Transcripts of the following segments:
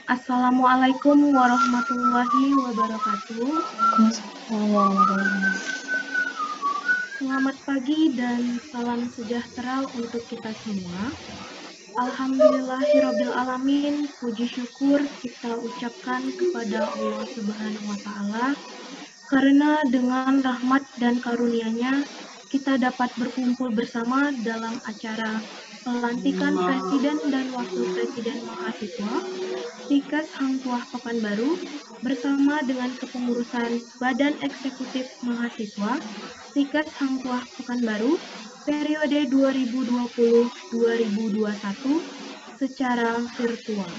Assalamualaikum warahmatullahi wabarakatuh. Selamat pagi dan salam sejahtera untuk kita semua. Alhamdulillahirrabbilalamin, puji syukur kita ucapkan kepada Allah Subhanahu wa Ta'ala, karena dengan rahmat dan karunia-Nya kita dapat berkumpul bersama dalam acara pelantikan Presiden dan Wakil Presiden Mahasiswa Stikes Hang Tuah Pekanbaru bersama dengan kepengurusan Badan Eksekutif Mahasiswa Stikes Hang Tuah Pekanbaru periode 2020-2021 secara virtual.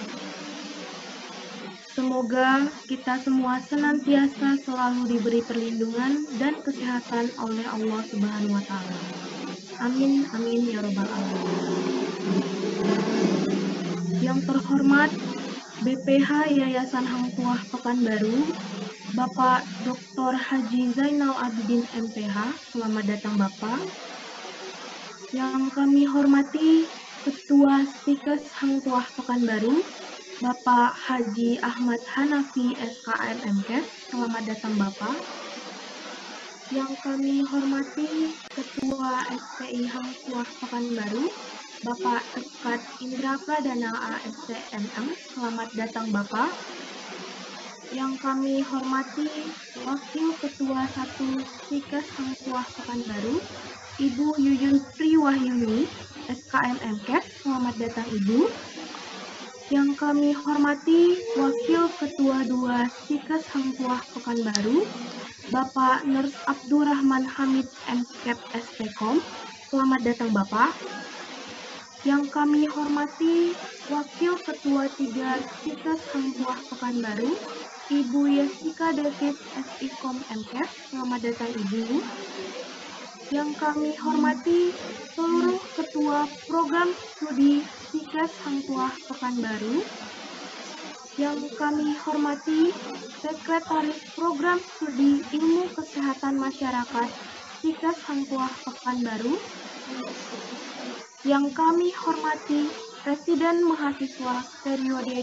Semoga kita semua senantiasa selalu diberi perlindungan dan kesehatan oleh Allah Subhanahu wa Ta'ala. Amin, amin ya Rabbal Alamin. Yang terhormat BPH Yayasan Hang Tuah Pekanbaru, Bapak Dr. Haji Zainal Abidin MPH, selamat datang Bapak. Yang kami hormati Ketua Stikes Hang Tuah Pekanbaru, Bapak Haji Ahmad Hanafi SKM MKes, selamat datang Bapak. Yang kami hormati Ketua SPI Hang Tuah Pekanbaru, Bapak Tekat Indra Pradana ASTMM, selamat datang Bapak. Yang kami hormati Wakil Ketua 1 Stikes Hang Tuah Pekanbaru, Ibu Yuyun Priwahyuni SKM MKes, selamat datang Ibu. Yang kami hormati Wakil Ketua 2 Stikes Hang Tuah Pekanbaru, Bapak Nurs Abdurrahman Hamid MKep SPKOM, selamat datang Bapak. Yang kami hormati Wakil Ketua 3 Stikes Hang Tuah Pekanbaru, Ibu Yesika David SIKOM MKes, selamat datang Ibu. Yang kami hormati seluruh Ketua Program Studi Stikes Hang Tuah Pekanbaru. Yang kami hormati Sekretaris Program Studi Ilmu Kesehatan Masyarakat Stikes Hang Tuah Pekanbaru. Yang kami hormati Presiden Mahasiswa periode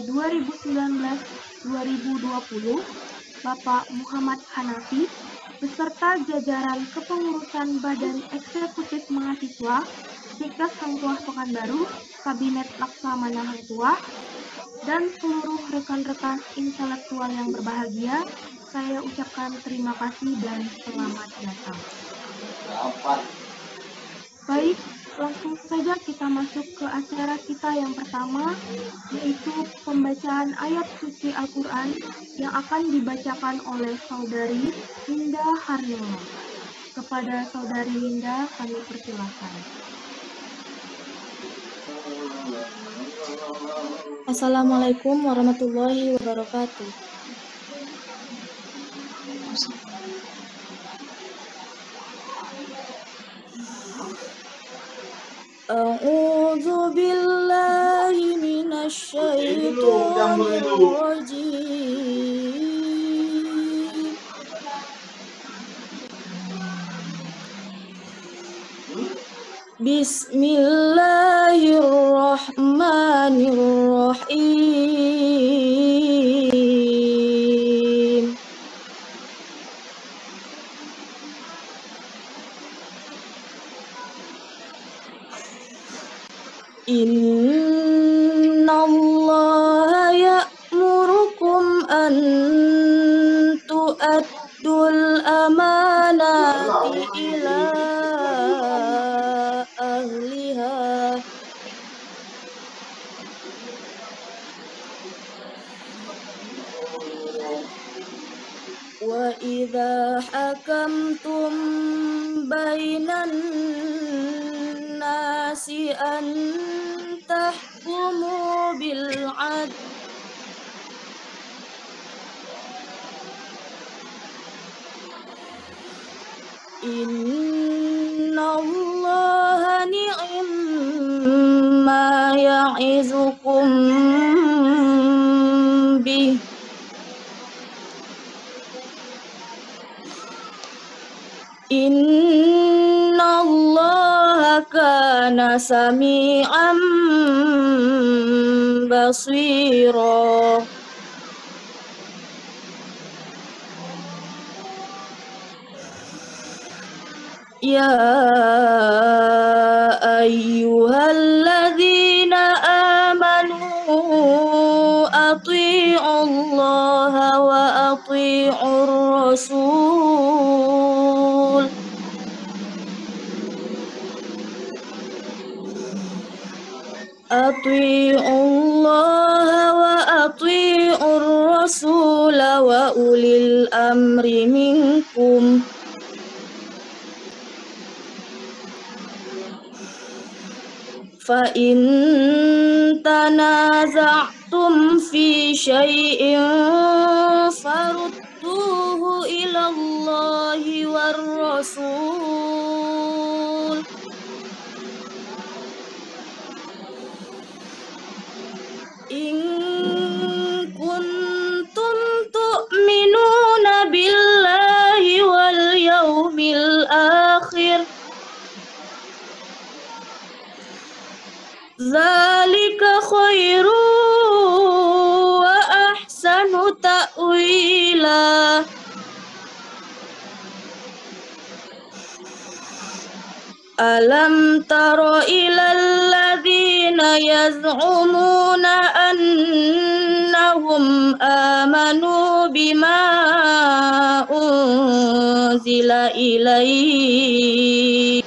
2019-2020, Bapak Muhammad Hanafi, beserta jajaran kepengurusan Badan Eksekutif Mahasiswa Stikes Hang Tuah Pekanbaru, Kabinet Laksamana Hang Tuah, dan seluruh rekan-rekan intelektual yang berbahagia, saya ucapkan terima kasih dan selamat datang. Baik, langsung saja kita masuk ke acara kita yang pertama, yaitu pembacaan ayat suci Al-Quran yang akan dibacakan oleh Saudari Linda Harnila. Kepada Saudari Linda, kami persilahkan. Assalamualaikum warahmatullahi wabarakatuh. A'udzu billahi minasy syaithanir rajim. Bismillahirrahmanirrahim. Innallaha ya'murukum an tu'addul amanati ila ahliha wa idza hakamtum bainan nasi an tahkumu bil adl innallaha ni'ma ya'izukum bih innallaha kana sami'an basira. يا أيها الذين آمنوا أطيعوا الله وأطيعوا الرسول أطيعوا الله وأطيعوا الرسول وأولي الأمر منكم فإن تنازعتم في شيء فردوه إلى الله والرسول إن كنتم تؤمنون بالله واليوم الآخر ذلك خير وأحسن تأويلا ألم تر إلى الذين يزعمون أنهم آمنوا بما أنزل إليك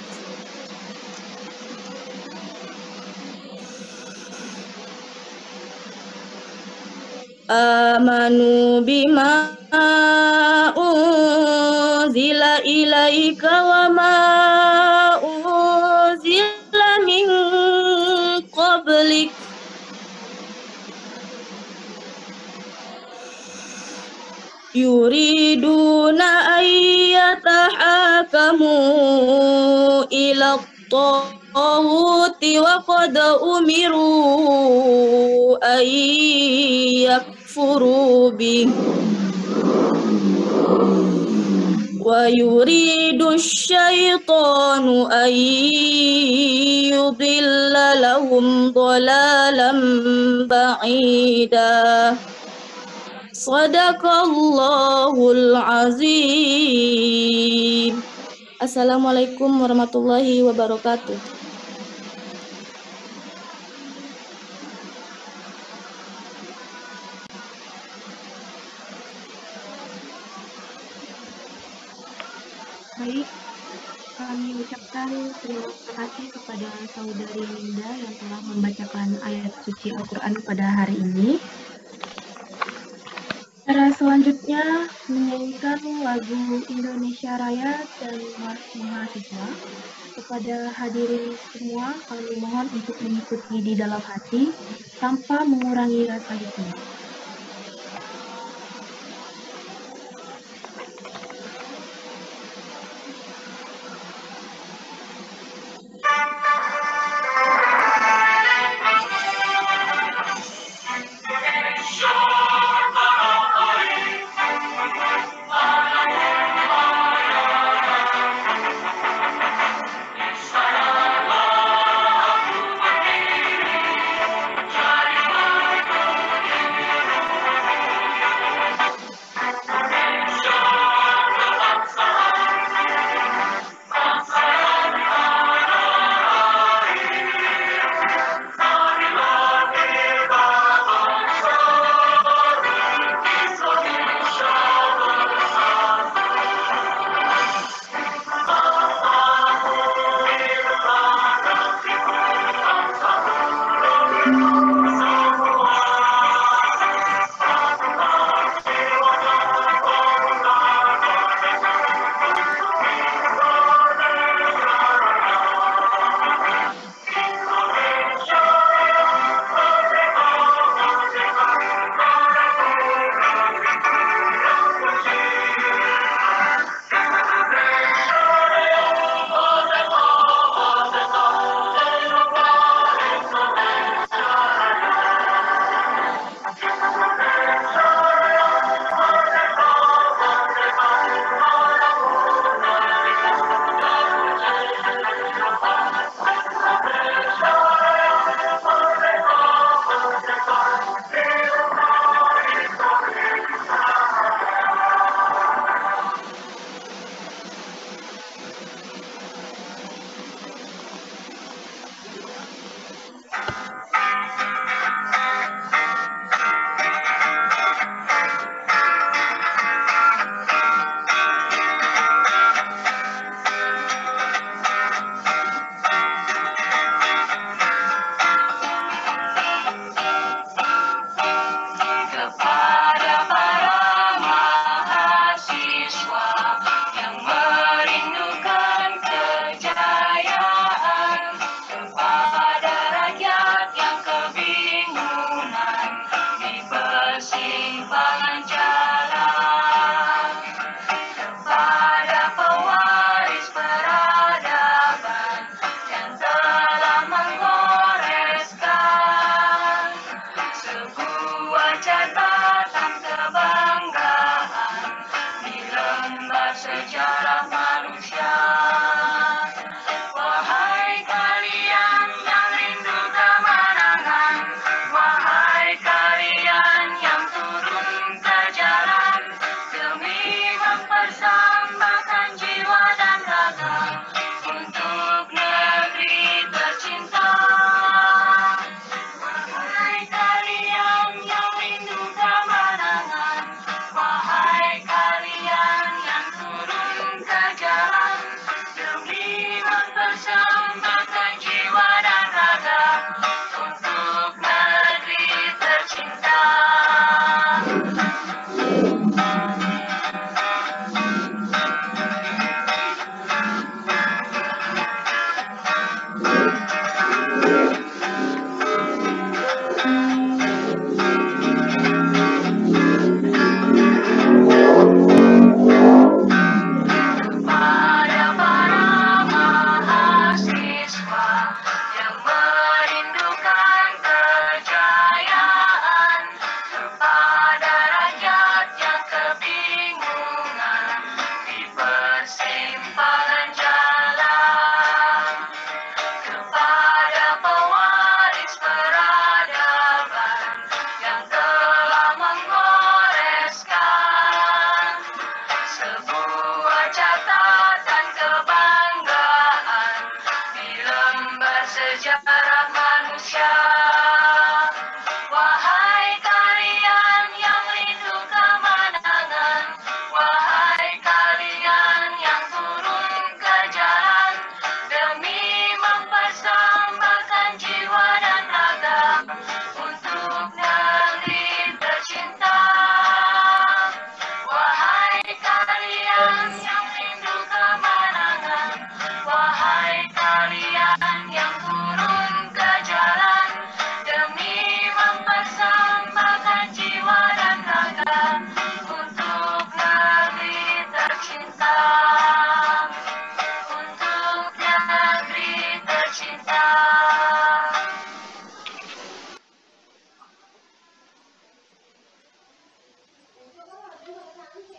وما أنزل من قبلك يريدون أن يتحاكموا إلى الطاغوت وقد أمروا أن يكفروا به ويريد الشيطان أن يضل لهم ضلالا بعيدا Sadaqallahul azim. Assalamualaikum warahmatullahi wabarakatuh. Baik, kami ucapkan terima kasih kepada saudari Linda yang telah membacakan ayat suci Al-Quran pada hari ini. Cara selanjutnya menyanyikan lagu Indonesia Raya dan Mars Mahasiswa. Kepada hadirin semua, kami mohon untuk mengikuti di dalam hati tanpa mengurangi rasa hikmat.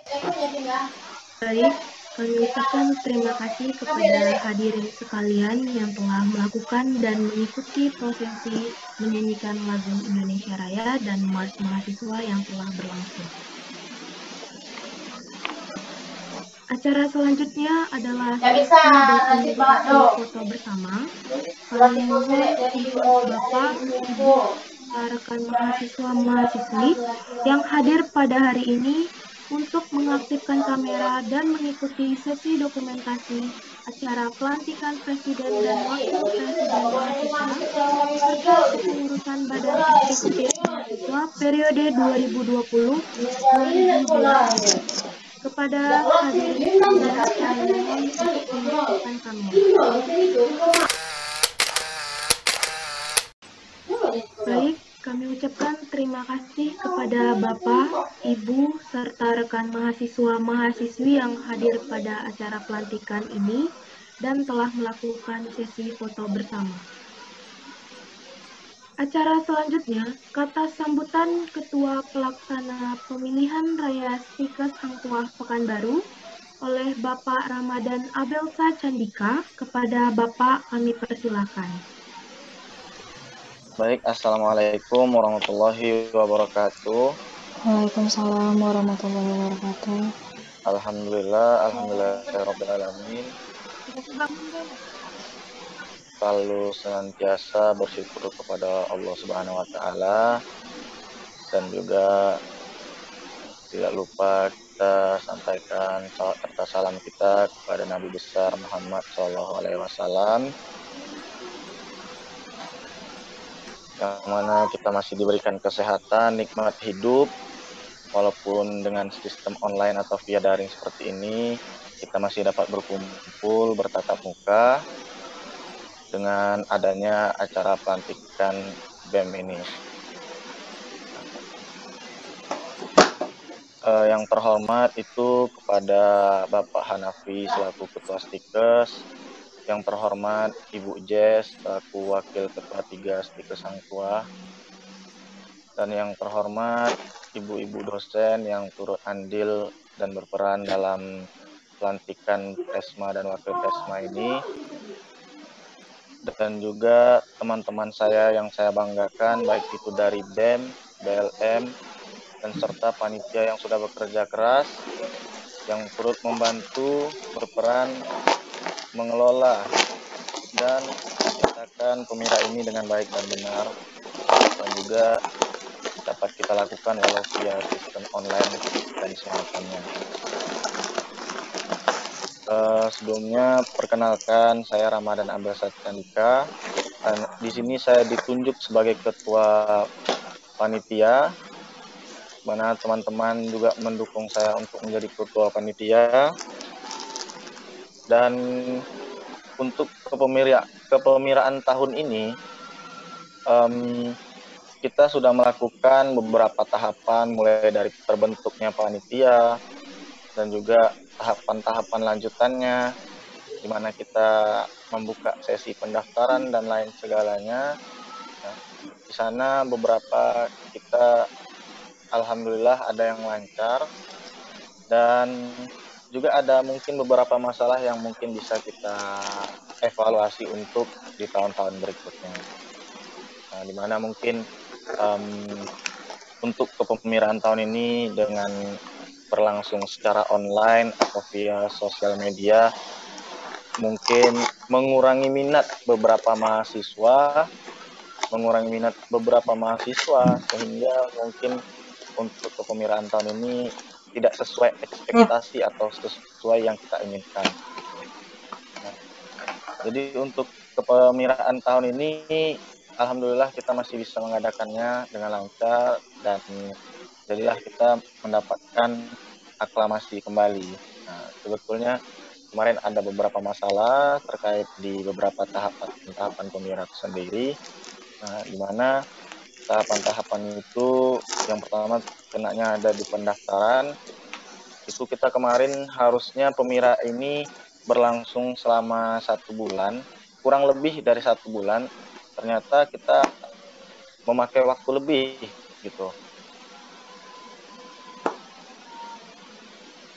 Baik, kami ucapkan terima kasih kepada hadirin sekalian yang telah melakukan dan mengikuti prosesi menyanyikan lagu Indonesia Raya dan Mars Mahasiswa yang telah berlangsung. Acara selanjutnya adalah sesi dokumentasi foto bersama. Kami mohon untuk Bapak, Ibu, rekan mahasiswa-mahasiswi yang hadir pada hari ini untuk mengaktifkan kamera dan mengikuti sesi dokumentasi acara pelantikan Presiden dan Wakil Presiden mahasiswa serta kepengurusan Badan Eksekutif Mahasiswa periode 2020-2021. Kepada hadirin sekalian, kami mohon untuk mengaktifkan kamera. Baik, kami ucapkan terima kasih kepada Bapak, Ibu, serta rekan mahasiswa-mahasiswi yang hadir pada acara pelantikan ini dan telah melakukan sesi foto bersama. Acara selanjutnya, kata sambutan Ketua Pelaksana Pemilihan Raya Stikes Hangtuah Pekanbaru oleh Bapak Ramadan Abelsa Candika. Kepada Bapak kami persilakan. Baik, Assalamualaikum warahmatullahi wabarakatuh. Waalaikumsalam warahmatullahi wabarakatuh. Alhamdulillah alamin. Selalu senantiasa bersyukur kepada Allah Subhanahu wa taala dan juga tidak lupa kita sampaikan salawat serta salam kita kepada Nabi besar Muhammad SAW, yang mana kita masih diberikan kesehatan, nikmat hidup, walaupun dengan sistem online atau via daring seperti ini, kita masih dapat berkumpul, bertatap muka dengan adanya acara pelantikan BEM ini. Yang terhormat itu kepada Bapak Hanafi selaku Ketua Stikes, yang terhormat Ibu Jess selaku Wakil Ketua 3 Stikes Hangtuah, dan yang terhormat ibu-ibu dosen yang turut andil dan berperan dalam pelantikan Presma dan Wakil Presma ini, dan juga teman-teman saya yang saya banggakan, baik itu dari BEM, BLM, dan serta panitia yang sudah bekerja keras, yang turut membantu, berperan, mengelola, dan menciptakan Pemira ini dengan baik dan benar, dan juga dapat kita lakukan walau via sistem online dan semacamnya. Sebelumnya perkenalkan, saya Ramadan Abelsa Candika, dan di sini saya ditunjuk sebagai ketua panitia, mana teman-teman juga mendukung saya untuk menjadi ketua panitia. Dan untuk kepemiraan tahun ini, kita sudah melakukan beberapa tahapan, mulai dari terbentuknya panitia dan juga tahapan-tahapan lanjutannya, di mana kita membuka sesi pendaftaran dan lain segalanya. Nah, di sana beberapa kita alhamdulillah ada yang lancar, dan juga ada mungkin beberapa masalah yang mungkin bisa kita evaluasi untuk di tahun-tahun berikutnya. Nah, di mana mungkin untuk kepemiran tahun ini dengan berlangsung secara online atau via sosial media, mungkin mengurangi minat beberapa mahasiswa, sehingga mungkin untuk kepemiran tahun ini tidak sesuai ekspektasi atau sesuai yang kita inginkan. Nah, jadi untuk kepemiran tahun ini, alhamdulillah kita masih bisa mengadakannya dengan lancar, dan jadilah kita mendapatkan aklamasi kembali. Nah, sebetulnya kemarin ada beberapa masalah terkait di beberapa tahapan pemilihan sendiri. Nah, di mana tahapan-tahapan itu yang pertama kenanya ada di pendaftaran. Itu kita kemarin harusnya pemira ini berlangsung selama 1 bulan, kurang lebih dari 1 bulan. Ternyata kita memakai waktu lebih gitu.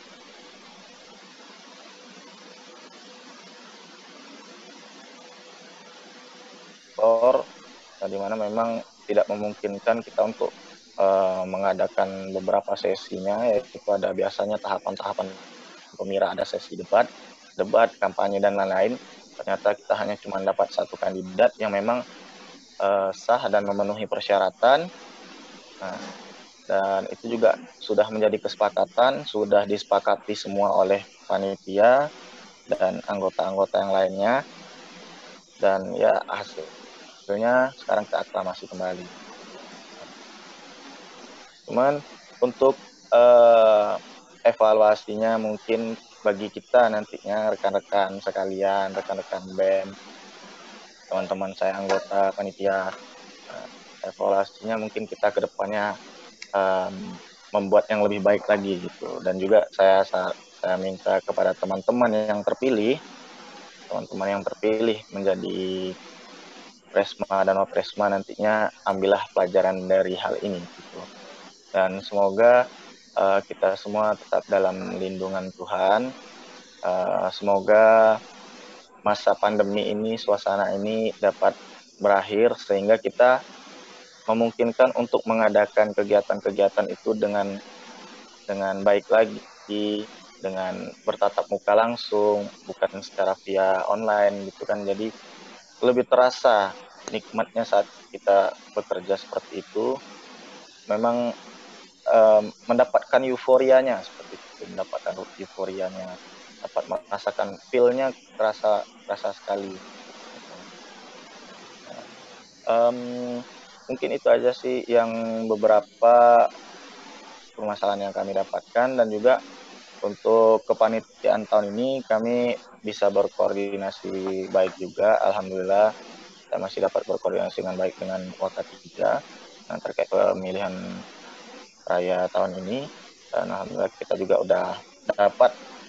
kantor, di mana memang tidak memungkinkan kita untuk mengadakan beberapa sesinya, yaitu ada biasanya tahapan-tahapan pemira, ada sesi debat, kampanye, dan lain-lain. Ternyata kita hanya cuma dapat satu kandidat yang memang sah dan memenuhi persyaratan. Nah, dan itu juga sudah menjadi kesepakatan, sudah disepakati semua oleh panitia dan anggota-anggota yang lainnya. Dan ya hasilnya sekarang kita aklamasi kembali. Cuman untuk evaluasinya mungkin bagi kita nantinya rekan-rekan sekalian, rekan-rekan BEM, teman-teman saya anggota panitia, evaluasinya mungkin kita ke depannya membuat yang lebih baik lagi gitu. Dan juga saya minta kepada teman-teman yang terpilih menjadi Presma dan Wapresma nantinya, ambillah pelajaran dari hal ini gitu. Dan semoga kita semua tetap dalam lindungan Tuhan. Semoga masa pandemi ini, suasana ini dapat berakhir sehingga kita memungkinkan untuk mengadakan kegiatan-kegiatan itu dengan baik lagi, dengan bertatap muka langsung, bukan secara via online gitu kan. Jadi lebih terasa nikmatnya saat kita bekerja seperti itu. Memang mendapatkan euforianya seperti itu, dapat merasakan feel-nya, terasa sekali. Mungkin itu aja sih yang beberapa permasalahan yang kami dapatkan. Dan juga untuk kepanitiaan tahun ini kami bisa berkoordinasi baik juga, alhamdulillah kita masih dapat berkoordinasi dengan baik dengan Waka3 terkait pemilihan raya tahun ini. Dan alhamdulillah kita juga udah dapat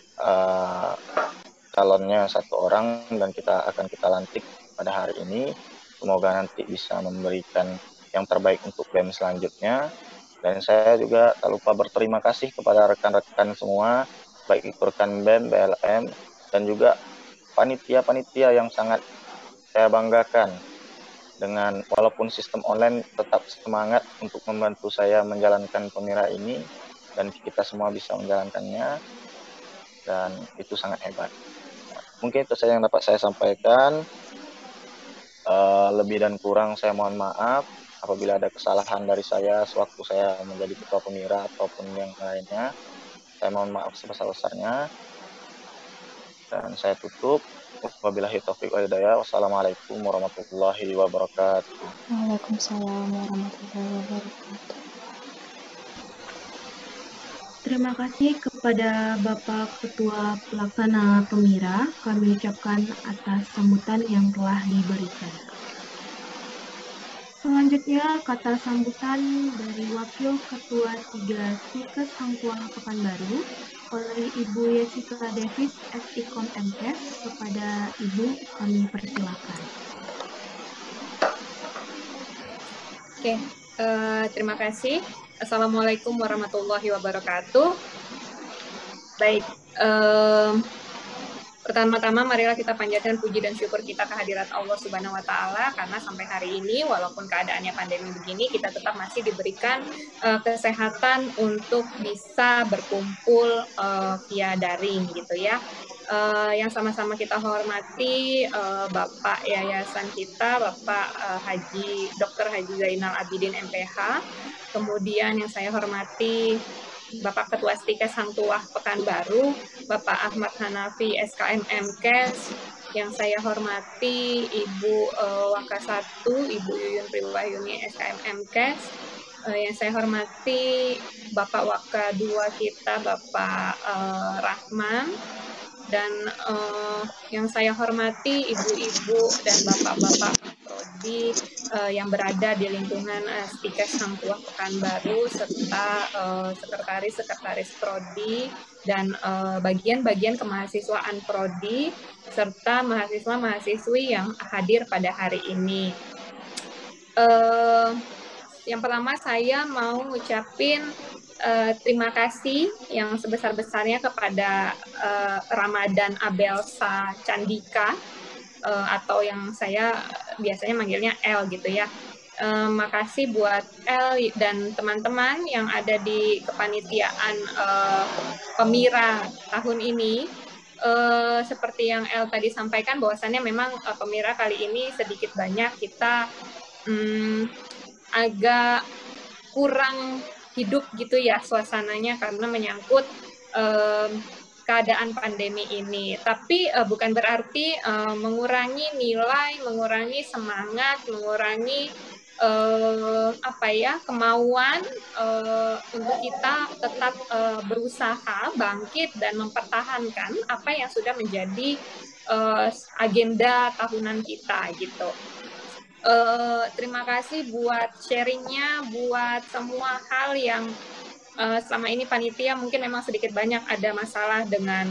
calonnya 1 orang dan akan kita lantik pada hari ini. Semoga nanti bisa memberikan yang terbaik untuk BEM selanjutnya. Dan saya juga tak lupa berterima kasih kepada rekan-rekan semua, baik itu rekan BEM, BLM, dan juga panitia-panitia yang sangat saya banggakan. Dengan walaupun sistem online tetap semangat untuk membantu saya menjalankan pemira ini, dan kita semua bisa menjalankannya, dan itu sangat hebat. Mungkin itu saja yang dapat saya sampaikan. Lebih dan kurang saya mohon maaf apabila ada kesalahan dari saya sewaktu saya menjadi ketua pemira ataupun yang lainnya. Saya mohon maaf sebesar-besarnya. Dan saya tutup. Wabillahi taufiq wal hidayah. Wassalamualaikum warahmatullahi wabarakatuh. Waalaikumsalam warahmatullahi wabarakatuh. Terima kasih kepada Bapak Ketua Pelaksana Pemira, kami ucapkan atas sambutan yang telah diberikan. Selanjutnya, kata sambutan dari Wakil Ketua 3 Stikes Hangtua Pekanbaru oleh Ibu Yesika Davis, SIKOM MKes. Kepada Ibu, kami persilakan. Oke, terima kasih. Assalamualaikum warahmatullahi wabarakatuh. Baik, pertama-tama marilah kita panjatkan puji dan syukur kita kehadirat Allah Subhanahu wa Ta'ala, karena sampai hari ini walaupun keadaannya pandemi begini, kita tetap masih diberikan kesehatan untuk bisa berkumpul via daring gitu ya. Yang sama-sama kita hormati Bapak Yayasan kita, Bapak Dr. Haji Zainal Abidin MPH, kemudian yang saya hormati Bapak Ketua Stikes Hangtua Pekanbaru, Bapak Ahmad Hanafi SKM MKes, yang saya hormati Ibu Waka 1, Ibu Yuyun Priwahyuni SKM MKes, yang saya hormati Bapak Waka 2 kita, Bapak Rahman, dan yang saya hormati ibu-ibu dan bapak-bapak prodi yang berada di lingkungan Stikes Hangtua Pekanbaru, serta sekretaris prodi dan bagian-bagian kemahasiswaan prodi, serta mahasiswa-mahasiswi yang hadir pada hari ini. Yang pertama saya mau ngucapin terima kasih yang sebesar-besarnya kepada Ramadan Abelsa Candika atau yang saya biasanya manggilnya L gitu ya. Makasih buat El dan teman-teman yang ada di kepanitiaan Pemira tahun ini. Seperti yang El tadi sampaikan, bahwasannya memang Pemira kali ini sedikit banyak kita agak kurang hidup gitu ya suasananya karena menyangkut keadaan pandemi ini. Tapi bukan berarti mengurangi nilai, mengurangi semangat, mengurangi kemauan untuk kita tetap berusaha bangkit dan mempertahankan apa yang sudah menjadi agenda tahunan kita gitu. Terima kasih buat sharingnya, buat semua hal yang selama ini panitia mungkin memang sedikit banyak ada masalah dengan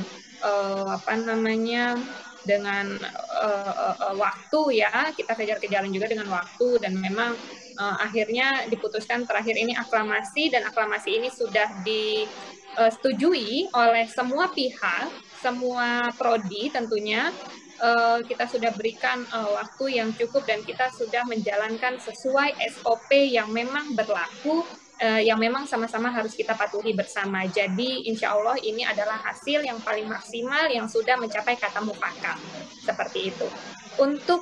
dengan waktu ya, kita kejar-kejaran juga dengan waktu, dan memang akhirnya diputuskan terakhir ini aklamasi, dan aklamasi ini sudah disetujui oleh semua pihak, semua prodi tentunya. Kita sudah berikan waktu yang cukup dan kita sudah menjalankan sesuai SOP yang memang berlaku, yang memang sama-sama harus kita patuhi bersama. Jadi insya Allah ini adalah hasil yang paling maksimal yang sudah mencapai kata mufakat. Seperti itu. Untuk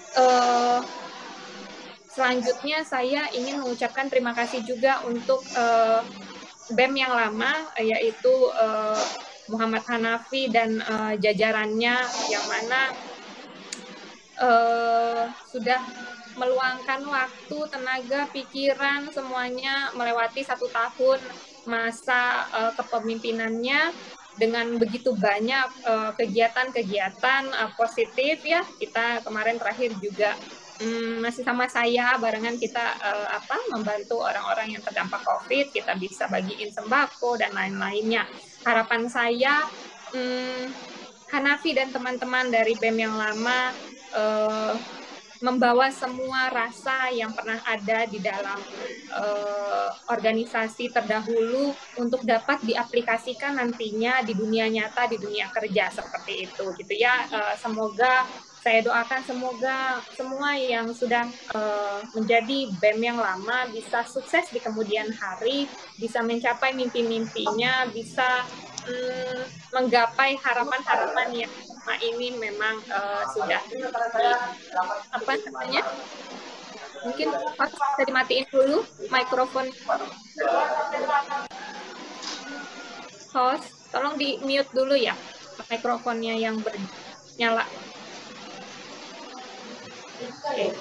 selanjutnya saya ingin mengucapkan terima kasih juga untuk BEM yang lama, yaitu Muhammad Hanafi dan jajarannya, yang mana sudah meluangkan waktu, tenaga, pikiran, semuanya melewati 1 tahun masa kepemimpinannya dengan begitu banyak kegiatan-kegiatan positif ya. Kita kemarin terakhir juga masih sama saya barengan kita membantu orang-orang yang terdampak COVID, kita bisa bagiin sembako dan lain-lainnya. Harapan saya Hanafi dan teman-teman dari BEM yang lama membawa semua rasa yang pernah ada di dalam organisasi terdahulu untuk dapat diaplikasikan nantinya di dunia nyata, di dunia kerja, seperti itu gitu ya. Semoga saya doakan semoga semua yang sudah menjadi BEM yang lama bisa sukses di kemudian hari, bisa mencapai mimpi-mimpinya, bisa menggapai harapan-harapan yang selama ini memang sudah mungkin bisa dimatiin dulu mikrofon host, tolong di mute dulu ya mikrofonnya yang bernyala. Okay.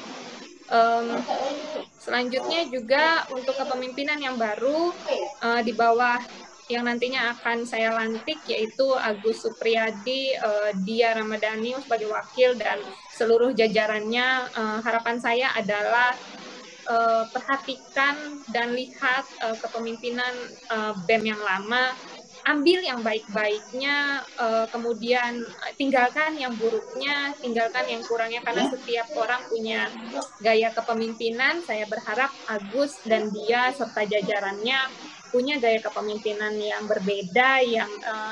Selanjutnya juga untuk kepemimpinan yang baru di bawah yang nantinya akan saya lantik, yaitu Agus Supriyadi, Dia Ramadhani sebagai wakil dan seluruh jajarannya. Harapan saya adalah perhatikan dan lihat kepemimpinan BEM yang lama, ambil yang baik-baiknya, kemudian tinggalkan yang buruknya, tinggalkan yang kurangnya, karena setiap orang punya gaya kepemimpinan. Saya berharap Agus dan Dia serta jajarannya punya gaya kepemimpinan yang berbeda, yang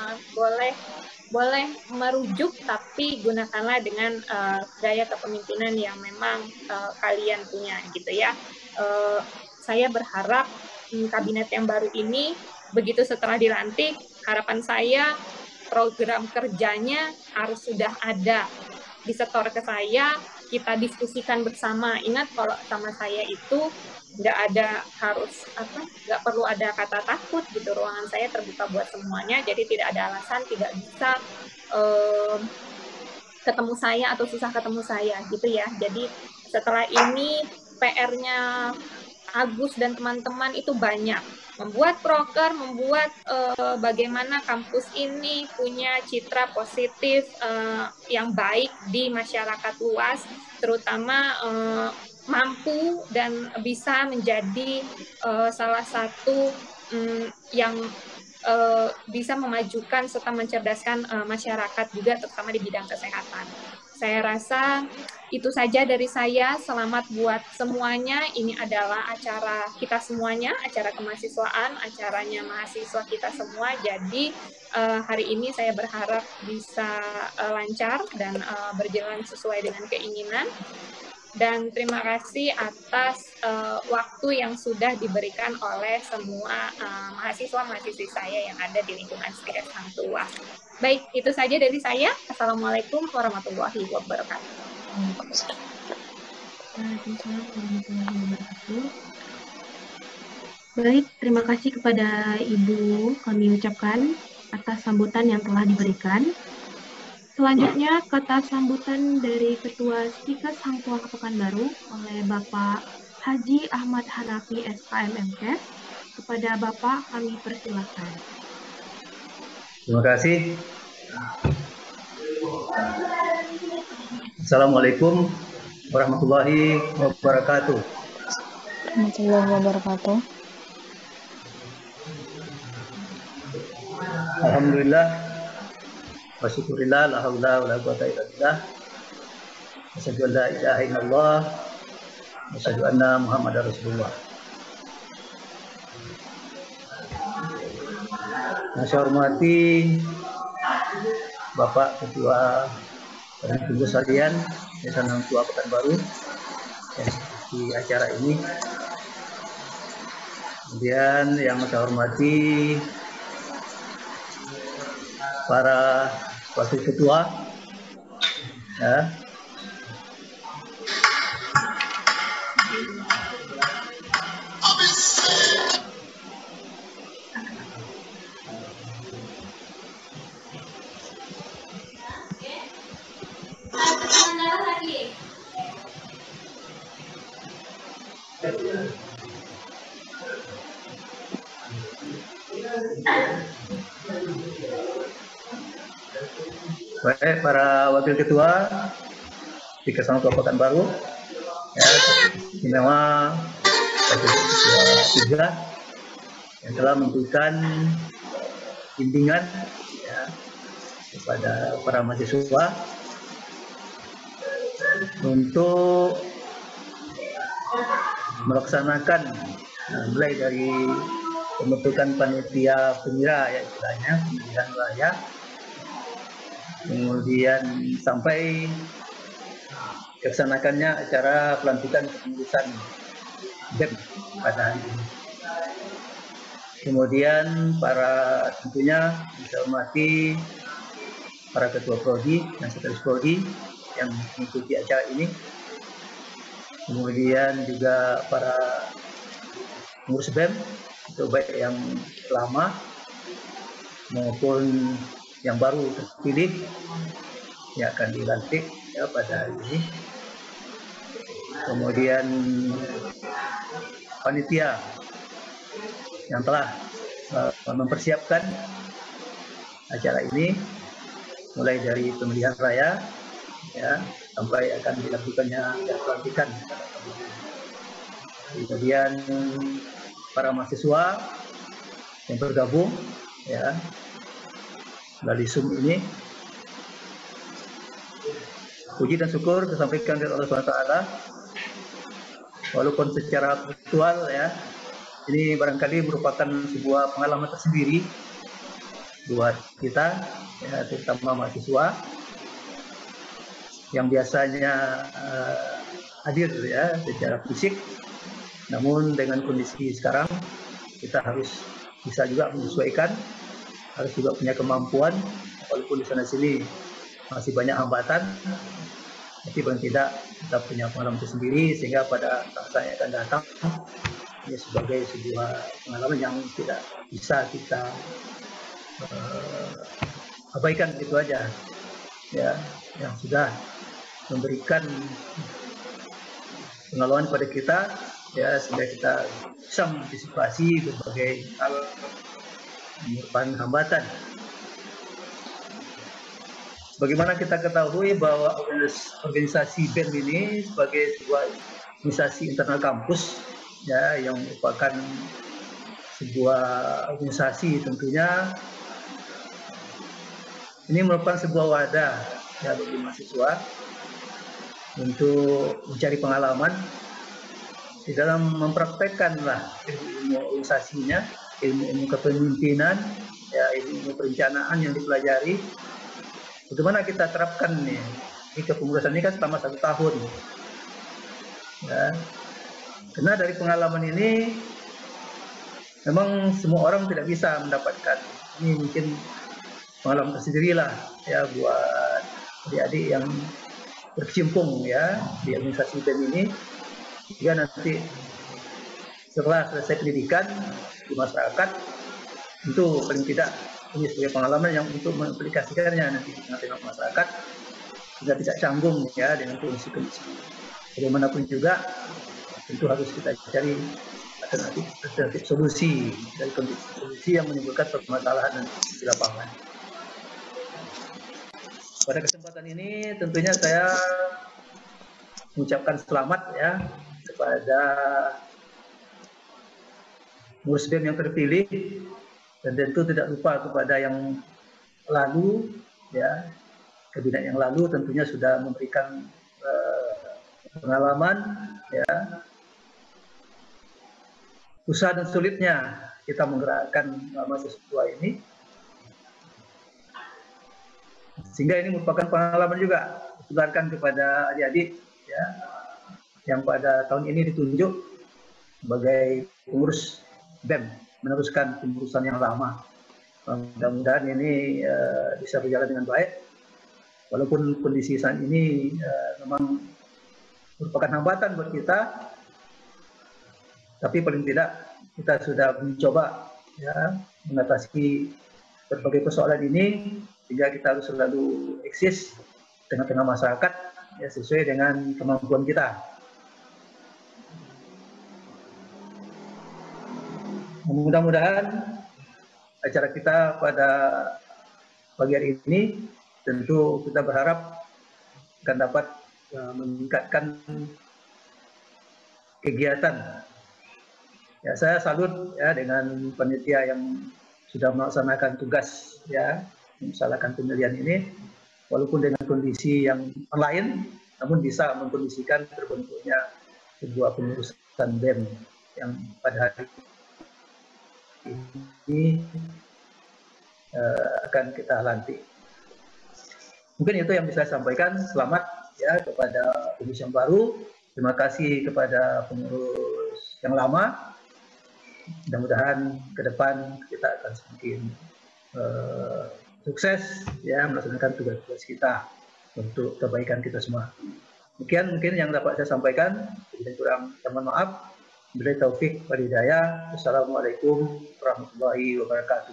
boleh merujuk, tapi gunakanlah dengan gaya kepemimpinan yang memang kalian punya gitu ya. Saya berharap kabinet yang baru ini, begitu setelah dilantik, harapan saya program kerjanya harus sudah ada, disetor ke saya, kita diskusikan bersama. Ingat kalau sama saya itu nggak perlu ada kata takut gitu, ruangan saya terbuka buat semuanya, jadi tidak ada alasan tidak bisa ketemu saya atau susah ketemu saya gitu ya. Jadi setelah ini PR-nya Agus dan teman-teman itu banyak, membuat proker, membuat bagaimana kampus ini punya citra positif yang baik di masyarakat luas, terutama mampu dan bisa menjadi salah satu yang bisa memajukan serta mencerdaskan masyarakat juga, terutama di bidang kesehatan. Saya rasa itu saja dari saya. Selamat buat semuanya. Ini adalah acara kita semuanya, acara kemahasiswaan, acaranya mahasiswa kita semua. Jadi hari ini saya berharap bisa lancar dan berjalan sesuai dengan keinginan. Dan terima kasih atas waktu yang sudah diberikan oleh semua mahasiswa-mahasiswi saya yang ada di lingkungan STS Hang Tuah. Baik, itu saja dari saya. Assalamualaikum warahmatullahi wabarakatuh. Waalaikumsalam warahmatullahi wabarakatuh. Baik, terima kasih kepada Ibu kami ucapkan atas sambutan yang telah diberikan. Selanjutnya, kata sambutan dari Ketua Stikes Hang Tuah Pekanbaru oleh Bapak Haji Ahmad Hanafi SKM MKes. Kepada Bapak kami persilahkan. Terima kasih. Assalamualaikum warahmatullahi wabarakatuh. Warahmatullahi wabarakatuh. Alhamdulillah wa syukurillah la haula wala quwata illa billah. Asyhadu an la ilaha illallah wa asyhadu anna Muhammadar Rasulullah. Yang saya hormati Bapak Ketua dan Ibu sekalian Yayasan Hang Tuah Pekanbaru di acara ini. Kemudian yang saya hormati para wakil ketua, ya. Baik, para wakil ketua di Hang Tuah Pekanbaru, ya, istimewa wakil ketua 3 yang telah memberikan bimbingan, ya, kepada para mahasiswa untuk melaksanakan mulai dari pembentukan panitia pengira, ya istilahnya pemilihan raya, kemudian sampai dilaksanakannya acara pelantikan kepengurusan BEM pada hari ini. Kemudian tentunya bisa hormati para ketua prodi dan sekretaris prodi yang mengikuti acara ini. Kemudian juga para pengurus BEM, itu baik yang lama maupun yang baru terpilih yang akan dilantik, ya, pada hari ini. Kemudian panitia yang telah mempersiapkan acara ini mulai dari pemilihan raya, ya, sampai akan dilakukannya pelantikan. Kemudian para mahasiswa yang bergabung, ya, melalui Zoom ini, puji dan syukur disampaikan dari Allah SWT. Walaupun secara virtual, ya, ini barangkali merupakan sebuah pengalaman tersendiri buat kita, ya, terutama mahasiswa yang biasanya hadir, ya, secara fisik. Namun dengan kondisi sekarang kita harus bisa juga menyesuaikan, harus juga punya kemampuan, walaupun di sana sini masih banyak hambatan, tapi paling tidak kita punya pengalaman tersendiri sehingga pada saat yang akan datang ini sebagai sebuah pengalaman yang tidak bisa kita abaikan gitu aja, ya, yang sudah memberikan pengalaman pada kita, ya, sehingga kita bisa mengantisipasi berbagai hal merupakan hambatan. Bagaimana kita ketahui bahwa organisasi BEM ini sebagai sebuah organisasi internal kampus, ya, yang merupakan sebuah organisasi tentunya ini merupakan sebuah wadah, ya, bagi mahasiswa untuk mencari pengalaman di dalam mempraktekkanlah ilmu organisasinya, ilmu kepemimpinan, ya, ilmu perencanaan yang dipelajari. Bagaimana kita terapkan nih? Ini kepengurusan ini kan selama 1 tahun. Ya. Karena dari pengalaman ini memang semua orang tidak bisa mendapatkan. Ini mungkin pengalaman tersendiri lah ya buat adik-adik yang berkecimpung ya di organisasi BEM ini. Jika nanti setelah selesai pendidikan di masyarakat, tentu paling tidak ini sebagai pengalaman yang untuk mengaplikasikannya nanti di tengah-tengah masyarakat, sehingga tidak canggung ya dengan kondisi-kondisi. Bagaimanapun juga tentu harus kita cari alternatif solusi dari kondisi yang menimbulkan permasalahan di lapangan. Pada kesempatan ini tentunya saya mengucapkan selamat ya kepada pengurus BEM yang terpilih, dan tentu tidak lupa kepada yang lalu ya, kabinet yang lalu tentunya sudah memberikan pengalaman ya, usaha dan sulitnya kita menggerakkan mahasiswa ini, sehingga ini merupakan pengalaman juga ditularkan kepada adik-adik ya, yang pada tahun ini ditunjuk sebagai pengurus BEM, meneruskan pengurusan yang lama. Mudah-mudahan ini bisa berjalan dengan baik, walaupun kondisi saat ini memang merupakan hambatan buat kita, tapi paling tidak kita sudah mencoba ya mengatasi berbagai persoalan ini, sehingga kita harus selalu eksis tengah-tengah masyarakat ya, sesuai dengan kemampuan kita. Mudah-mudahan acara kita pada pagi hari ini tentu kita berharap akan dapat meningkatkan kegiatan. Ya, saya salut ya dengan panitia yang sudah melaksanakan tugas ya melaksanakan pemilihan ini, walaupun dengan kondisi yang lain, namun bisa mengkondisikan terbentuknya sebuah pengurusan BEM yang pada hari ini akan kita lantik. Mungkin itu yang bisa saya sampaikan. Selamat ya kepada pengurus yang baru. Terima kasih kepada pengurus yang lama. Mudah-mudahan ke depan kita akan semakin sukses ya melaksanakan tugas-tugas kita untuk kebaikan kita semua. Demikian mungkin yang dapat saya sampaikan. Jika kurang, mohon maaf. Billahi taufik wal hidayah. Wassalamualaikum warahmatullahi wabarakatuh.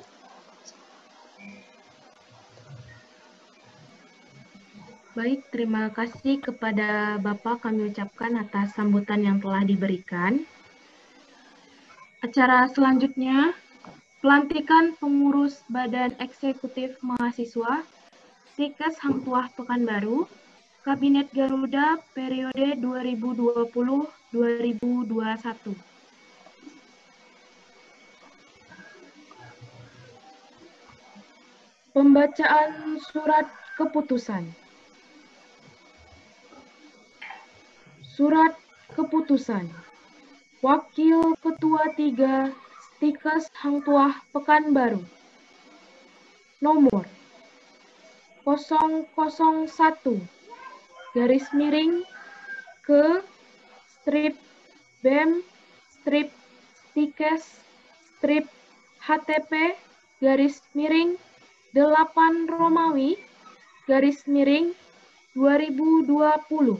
Baik, terima kasih kepada Bapak kami ucapkan atas sambutan yang telah diberikan. Acara selanjutnya, pelantikan pengurus Badan Eksekutif Mahasiswa Sikes Hang Tuah Pekanbaru, Kabinet Garuda periode 2020-2021. Pembacaan surat keputusan. Surat keputusan. Wakil Ketua 3 Sikes Hang Tuah Pekanbaru. Nomor 001 garis miring ke strip BEM strip Sikes strip HTP garis miring 8 Romawi garis miring 2020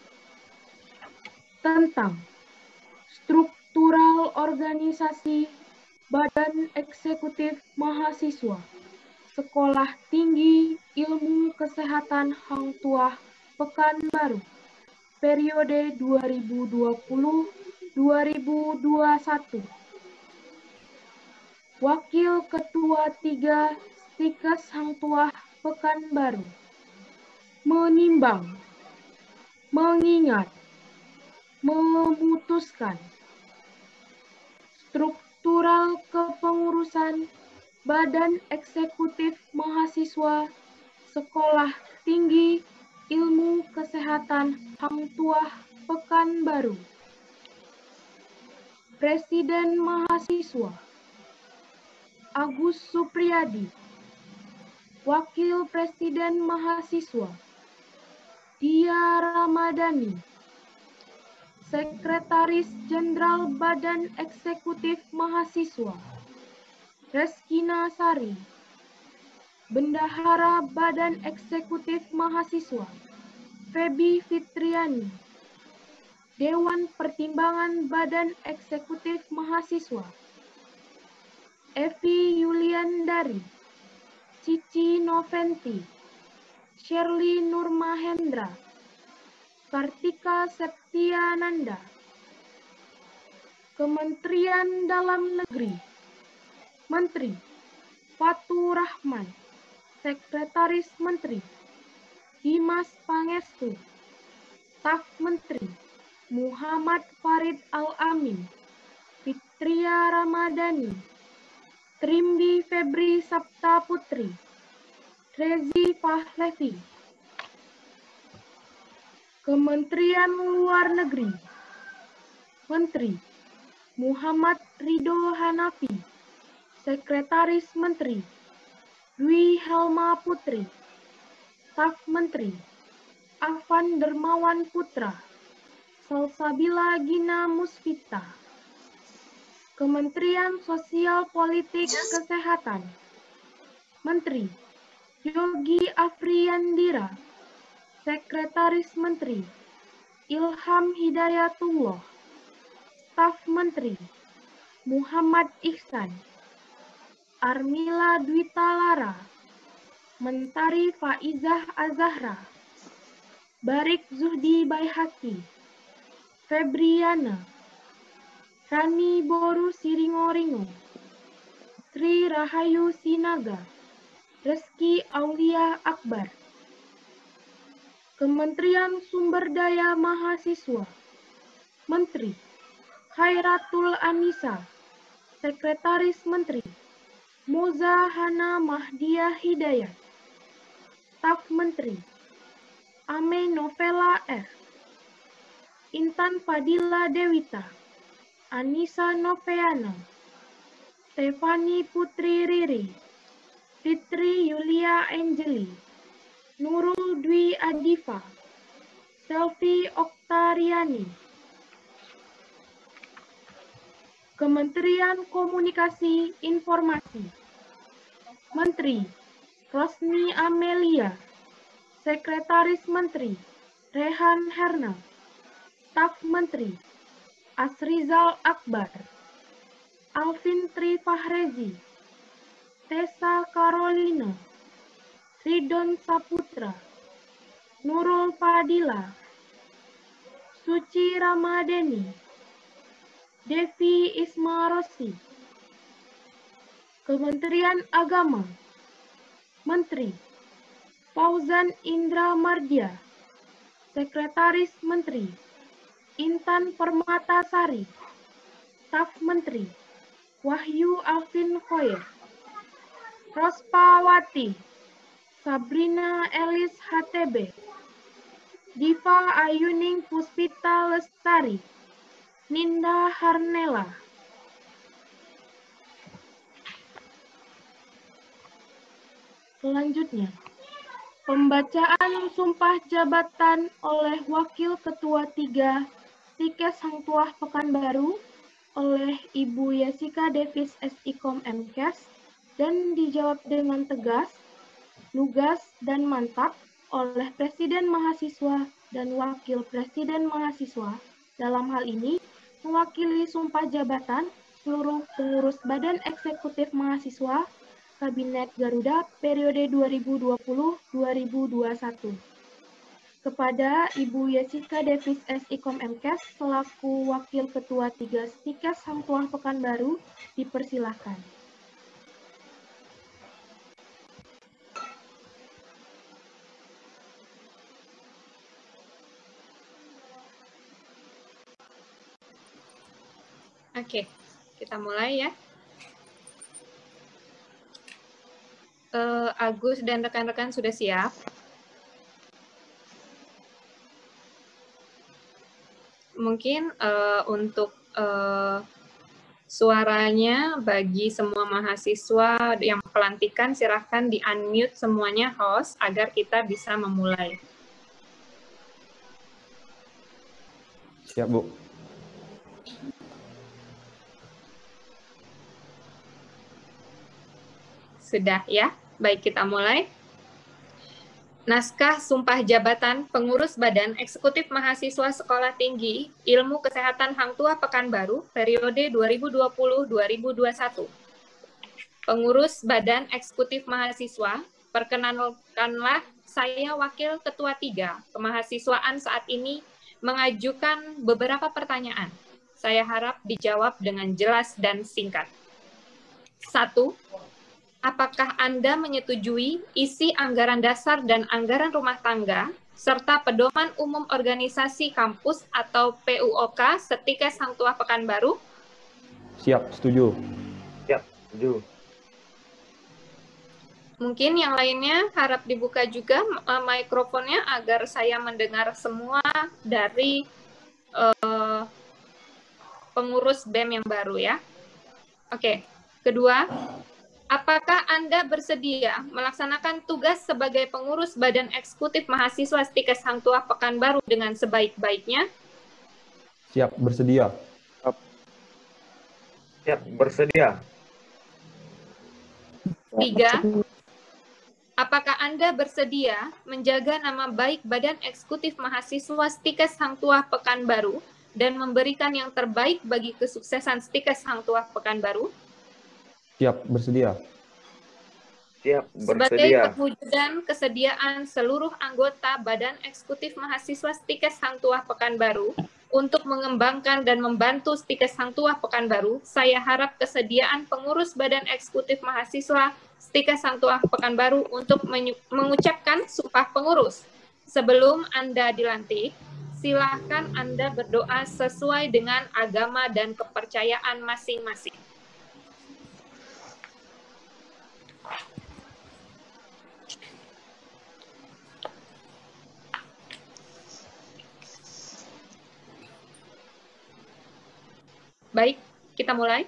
tentang struktural organisasi Badan Eksekutif Mahasiswa Sekolah Tinggi Ilmu Kesehatan Hang Tuah Pekanbaru periode 2020-2021. Wakil Ketua 3 Sikes Hang Tuah Pekanbaru menimbang, mengingat, memutuskan struktural kepengurusan Badan Eksekutif Mahasiswa Sekolah Tinggi Ilmu Kesehatan Hang Tuah Pekanbaru. Presiden Mahasiswa Agus Supriyadi. Wakil Presiden Mahasiswa Dia Ramadhani. Sekretaris Jenderal Badan Eksekutif Mahasiswa Reskina Sari. Bendahara Badan Eksekutif Mahasiswa Febi Fitriani. Dewan Pertimbangan Badan Eksekutif Mahasiswa Evi Yuliandari. Cici Noventi. Shirley Nurmahendra. Kartika Septiananda. Kementerian Dalam Negeri. Menteri Fatur Rahman. Sekretaris Menteri Dimas Pangestu. Staf Menteri Muhammad Farid Al-Amin. Fitria Ramadhani. Trimbi Febri Sabta Putri. Rezi Pahlevi. Kementerian Luar Negeri. Menteri Muhammad Ridho Hanafi. Sekretaris Menteri Dwi Helma Putri. Staf Menteri Afan Dermawan Putra. Salsabila Gina Musfita. Kementerian Sosial Politik Kesehatan. Menteri Yogi Afriyandira. Sekretaris Menteri Ilham Hidayatullah. Staf Menteri Muhammad Ihsan. Armila Dwita Lara. Mentari Faizah Azahra. Barik Zuhdi Baihaqi. Febriana. Rani Boru Siringoringo. Sri Rahayu Sinaga. Reski Aulia Akbar. Kementerian Sumber Daya Mahasiswa. Menteri Khairatul Anisa. Sekretaris Menteri Moza Hana Mahdiah Hidayat. Staf Menteri Ame Novela R. Intan Fadila Dewita. Anissa Noveana. Stefani Putri Riri. Fitri Yulia Angeli. Nurul Dwi Adifa. Selvi Oktariani. Kementerian Komunikasi Informasi. Menteri Rosni Amelia. Sekretaris Menteri Rehan Herna. Staf Menteri Asrizal Akbar. Alvin Tri Fahrezi. Tessa Carolina. Ridon Saputra. Nurul Fadila. Suci Ramadhani. Devi Ismarosi. Kementerian Agama. Menteri Fauzan Indra Mardia. Sekretaris Menteri Intan Permatasari. Staf Menteri Wahyu Alvin Khoir. Rospawati. Sabrina Elis HTB. Diva Ayuning Puspita Lestari. Ninda Harnela. Selanjutnya, pembacaan sumpah jabatan oleh Wakil Ketua 3 Stikes Hang Tuah Pekanbaru oleh Ibu Yessika Davis SIKOM MKes dan dijawab dengan tegas, lugas, dan mantap oleh Presiden Mahasiswa dan Wakil Presiden Mahasiswa. Dalam hal ini, mewakili sumpah jabatan seluruh pengurus Badan Eksekutif Mahasiswa Kabinet Garuda periode 2020-2021. Kepada Ibu Yessika Davis SIKOM MKes selaku Wakil Ketua 3 Stikes Hang Tuah Pekanbaru, dipersilahkan. Oke, kita mulai ya. Agus dan rekan-rekan sudah siap? mungkin untuk suaranya bagi semua mahasiswa yang pelantikan, silahkan di-unmute semuanya host agar kita bisa memulai. Siap, Bu. Sudah ya? Baik, kita mulai. Naskah Sumpah Jabatan Pengurus Badan Eksekutif Mahasiswa Sekolah Tinggi Ilmu Kesehatan Hang Tuah Pekanbaru periode 2020-2021. Pengurus Badan Eksekutif Mahasiswa, perkenalkanlah saya Wakil Ketua 3 Kemahasiswaan saat ini mengajukan beberapa pertanyaan. Saya harap dijawab dengan jelas dan singkat. 1. Apakah Anda menyetujui isi anggaran dasar dan anggaran rumah tangga, serta pedoman umum organisasi kampus atau PUOK Setikes Hang Tuah Pekanbaru? Siap, setuju. Siap, setuju. Mungkin yang lainnya harap dibuka juga mikrofonnya agar saya mendengar semua dari pengurus BEM yang baru ya. Oke, kedua. Apakah Anda bersedia melaksanakan tugas sebagai pengurus Badan Eksekutif Mahasiswa Setikes Hang Tuah Pekanbaru dengan sebaik-baiknya? Siap, bersedia. Siap, bersedia. 3. Apakah Anda bersedia menjaga nama baik Badan Eksekutif Mahasiswa Setikes Hang Tuah Pekanbaru dan memberikan yang terbaik bagi kesuksesan Setikes Hang Tuah Pekanbaru? Siap, bersedia. Siap, Sebagai bersedia. perwujudan kesediaan seluruh anggota Badan Eksekutif Mahasiswa Setikes Hang Tuah Pekanbaru untuk mengembangkan dan membantu Setikes Hang Tuah Pekanbaru, saya harap kesediaan pengurus Badan Eksekutif Mahasiswa Setikes Hang Tuah Pekanbaru untuk mengucapkan sumpah pengurus. Sebelum Anda dilantik, silakan Anda berdoa sesuai dengan agama dan kepercayaan masing-masing. Baik, kita mulai.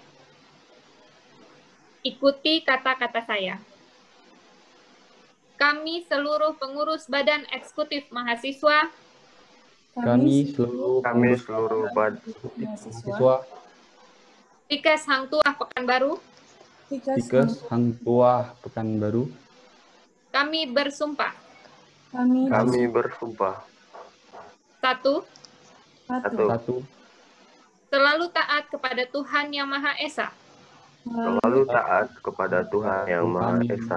Ikuti kata-kata saya. Kami seluruh pengurus Badan Eksekutif Mahasiswa Kami seluruh mahasiswa Setikes Hang Tuah Pekanbaru, Setikes Hang Tuah Pekanbaru, kami bersumpah. kami bersumpah. 1. Satu, Selalu taat kepada Tuhan Yang Maha Esa. selalu taat kepada Tuhan Yang Maha Esa.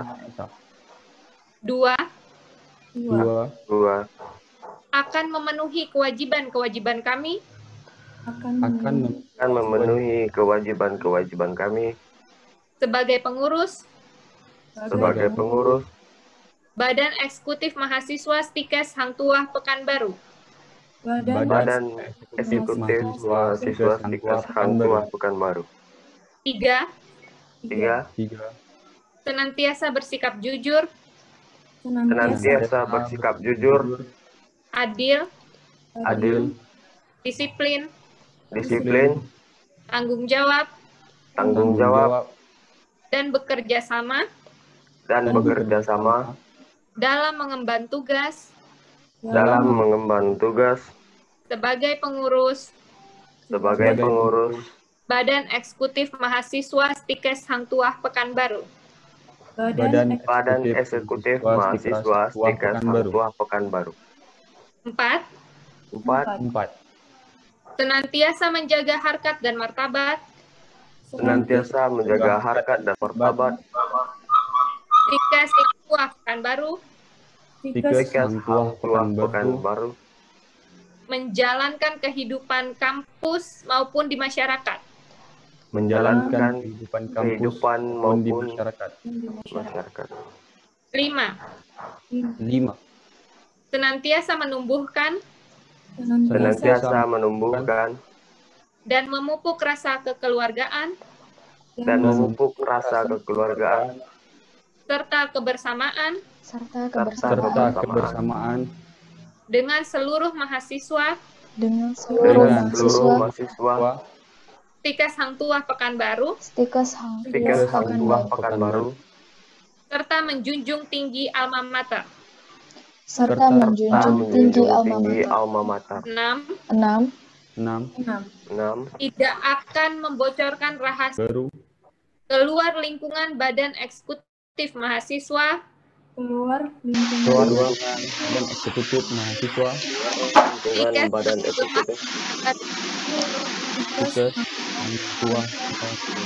2. 2. Akan memenuhi kewajiban-kewajiban kami Akan Memenuhi kewajiban-kewajiban kami sebagai pengurus sebagai pengurus Badan Eksekutif Mahasiswa Setikes Hang Tuah Pekanbaru. Badan Eksekutif Mahasiswa Setikes Hang Tuah Pekanbaru. 3. 3. Senantiasa bersikap jujur, Senantiasa bersikap jujur, adil, disiplin, tanggung jawab, dan bekerja sama dalam mengemban tugas sebagai pengurus Badan Eksekutif Mahasiswa Setikes Hang Tuah Pekanbaru. Badan Eksekutif Mahasiswa Setikes Hang Tuah Pekanbaru. 4. 4. Senantiasa menjaga harkat dan martabat Senantiasa menjaga harkat dan martabat Setikes Hang Tuah Pekanbaru, Setikes Hang Tuah Pekanbaru, menjalankan kehidupan kampus maupun di masyarakat. menjalankan kehidupan maupun di masyarakat. 5. 5. Senantiasa menumbuhkan dan memupuk rasa kekeluargaan serta kebersamaan Serta kebersamaan dengan seluruh mahasiswa dengan seluruh dengan mahasiswa mahasiswa Tikes Hang Tuah Pekanbaru Stikas Hang Tikas Tuah Hang Tuah Pekanbaru Pekanbaru serta menjunjung tinggi alma mater. serta menjunjung tinggi alma mater. 6. 6 Tidak akan membocorkan rahasia baru keluar lingkungan Badan Eksekutif Mahasiswa keluar dan eksekutif mahasiswa Lingkungan badan eksekutif Tikas Hang Tuah Pekanbaru.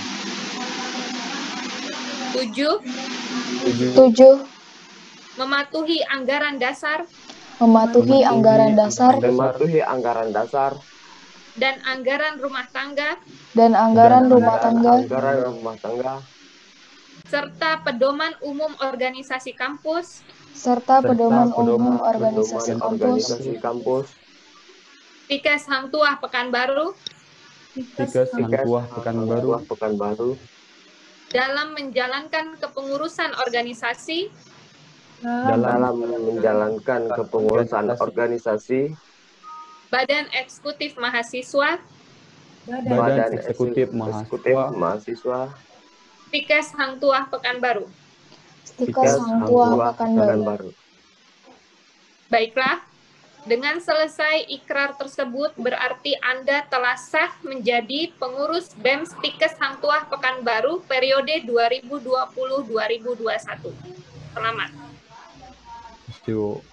7. 7. Mematuhi anggaran dasar Mematuhi anggaran dasar mematuhi anggaran dasar dan anggaran rumah tangga dan anggaran rumah tangga anggaran rumah tangga serta pedoman umum organisasi kampus serta pedoman umum organisasi kampus organisasi kampus Tikes Hang Tuah Pekanbaru Tikas Hang Tuah Pekanbaru dalam menjalankan kepengurusan organisasi dalam menjalankan kepengurusan organisasi Badan Eksekutif Mahasiswa Badan Eksekutif Mahasiswa Tikes Hang Tuah Pekanbaru. Stikas Hang Tuah Pekanbaru. Baiklah, dengan selesai ikrar tersebut berarti Anda telah sah menjadi pengurus BEM Tikes Hang Tuah Pekanbaru periode 2020-2021. Selamat. Yuk.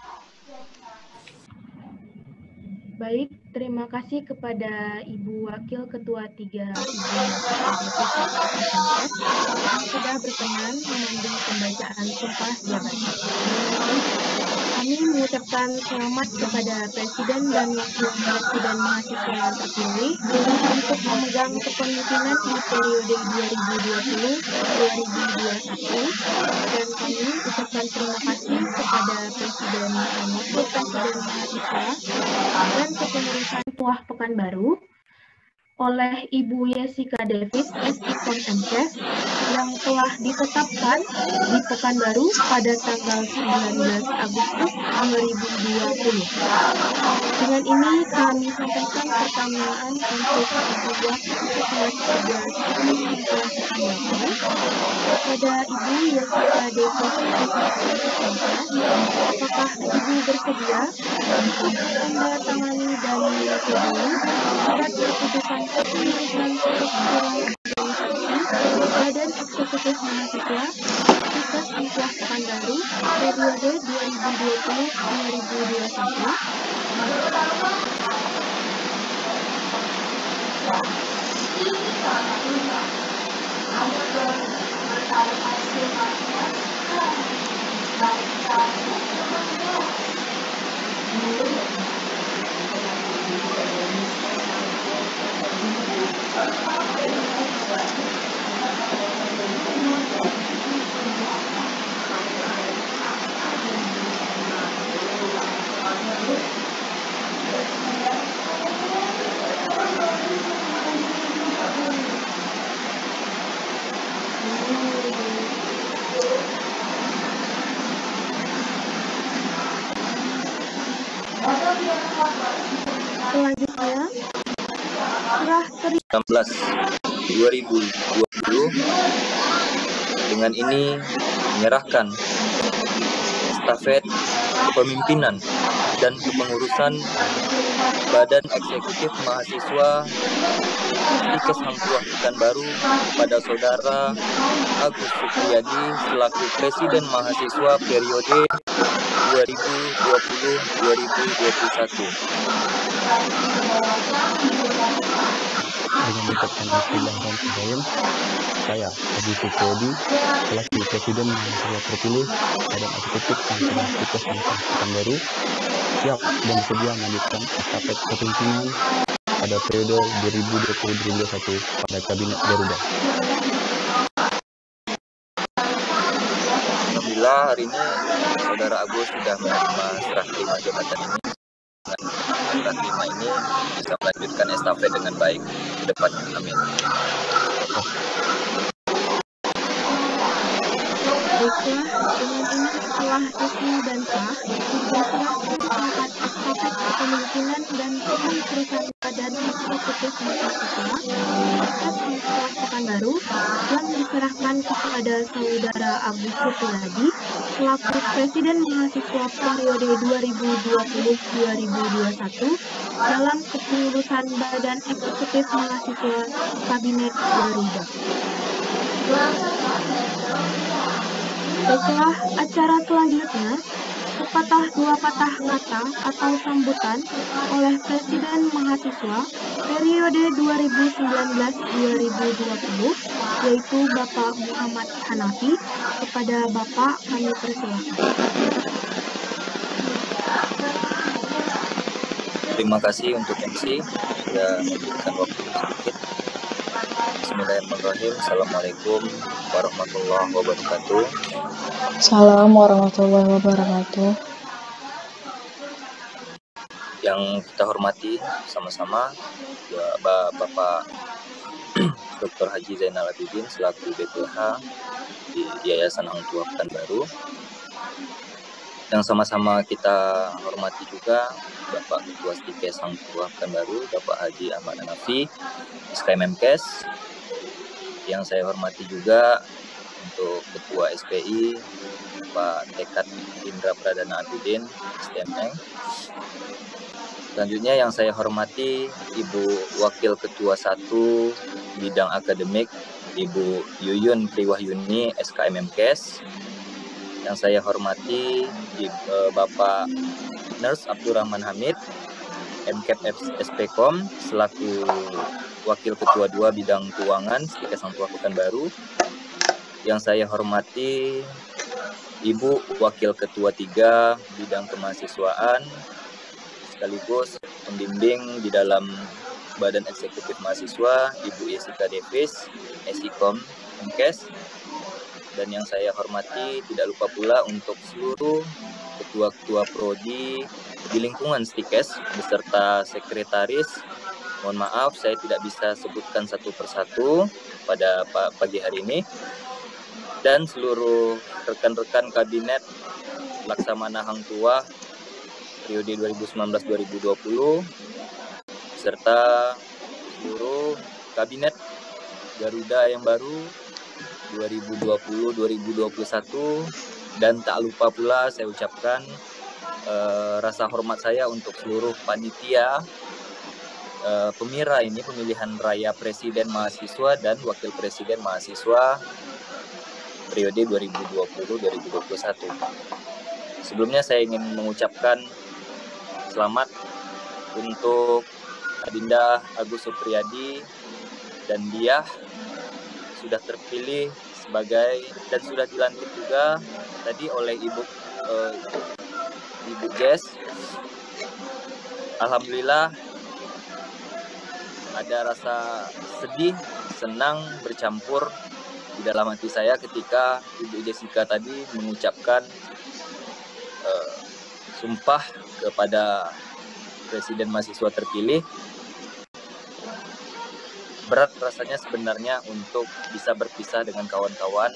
Baik, terima kasih kepada Ibu Wakil Ketua 3 Ibu yang sudah berkenan mengambil pembacaan sumpah jabatan. Kami mengucapkan selamat kepada Presiden dan Wakil Presiden mahasiswa yang terpilih untuk memegang kepemimpinan di periode 2020-2021 dan kami ucapkan terima kasih kepada Presiden dan Wakil Presiden mahasiswa dan kepengurusan Tuah Pekanbaru oleh Ibu Jessica Davis, SIKON MKes, yang telah ditetapkan di Pekanbaru pada tanggal 19 Agustus 2020. Dengan ini kami sampaikan pertanyaan untuk Ibu Wakil Ketua 3 SIKON MKes kepada Ibu Jessica Davis, SIKON MKes. Apakah Ibu bersedia untuk menandatangani dan menyetujui surat keputusan kepengurusan struktural organisasi Badan Eksekutif Mahasiswa Tikes Hang Tuah Pekanbaru periode 2020-2021? Selanjutnya, serah terima 19/2020 dengan ini menyerahkan estafet kepemimpinan dan kepengurusan Badan Eksekutif Mahasiswa Tikes Hang Tuah Pekanbaru pada Saudara Agus Supriyadi selaku Presiden Mahasiswa periode 2020-2021. Dengan mengucapkan bismillahirrahmanirrahim, saya Agus Supriyadi selaku Presiden mahasiswa terpilih Badan Eksekutif Mahasiswa Tikes Hang Tuah Pekanbaru siap dan bersedia melanjutkan estafet kepemimpinan pada periode 2020-2021 pada Kabinet Garuda. Alhamdulillah hari ini Saudara Agus sudah menerima serah terima jabatan ini. Dengan serah terima ini bisa melanjutkan estafet dengan baik ke depannya. Amin. Baiklah, dengan ini telah resmi dan sah dipersiapkan tongkat estafet kepemimpinan dan kepengurusan badan eksekutif mahasiswa Fakultas Filsafat Pekanbaru yang diserahkan kepada Saudara Agus Supriyadi selaku Presiden Mahasiswa periode 2020-2021 dalam kepengurusan badan eksekutif mahasiswa Kabinet Garuda. Baiklah, acara selanjutnya sepatah dua patah kata atau sambutan oleh Presiden Mahasiswa periode 2019-2020 yaitu Bapak Muhammad Hanafi. Kepada Bapak kami persilakan. Terima kasih untuk MC sudah memberikan waktu sedikit. Bismillahirrahmanirrahim. Assalamualaikum warahmatullahi wabarakatuh. Assalamualaikum warahmatullahi wabarakatuh. Yang kita hormati sama-sama Bapak Dr. Haji Zainal Abidin selaku BPH di Yayasan Hang Tuah Pekanbaru. Yang sama-sama kita hormati juga Bapak Ketua Stikes Hang Tuah Pekanbaru, Bapak Haji Ahmad Hanafi, SKMMKes. Yang saya hormati juga untuk Ketua SPI, Pak Tekat Indra Pradana Abidin, STMN. Selanjutnya yang saya hormati Ibu Wakil Ketua 1 Bidang Akademik, Ibu Yuyun Triwahyuni, SKMMKes. Yang saya hormati Bapak Nurse Abdurrahman Hamid, MKep SPKOM, selaku Wakil Ketua 2 Bidang Keuangan, Stikes Hang Tuah Pekanbaru. Yang saya hormati Ibu Wakil Ketua 3 Bidang Kemahasiswaan, sekaligus pembimbing di dalam Badan Eksekutif Mahasiswa, Ibu Jessica Davis, SIKOM MKes. Dan yang saya hormati tidak lupa pula untuk seluruh ketua-ketua prodi di lingkungan Stikes beserta sekretaris. Mohon maaf saya tidak bisa sebutkan satu persatu pada pagi hari ini. Dan seluruh rekan-rekan kabinet Laksamana Hang Tuah periode 2019-2020 serta seluruh kabinet Garuda yang baru 2020-2021, dan tak lupa pula saya ucapkan rasa hormat saya untuk seluruh panitia pemilihan raya Presiden Mahasiswa dan Wakil Presiden Mahasiswa periode 2020-2021. Sebelumnya saya ingin mengucapkan selamat untuk Adinda Agus Supriyadi dan dia sudah terpilih sebagai dan sudah dilantik juga tadi oleh Ibu Jess. Alhamdulillah ada rasa sedih, senang bercampur di dalam hati saya ketika Ibu Jessica tadi mengucapkan sumpah kepada Presiden Mahasiswa terpilih. Berat rasanya sebenarnya untuk bisa berpisah dengan kawan-kawan.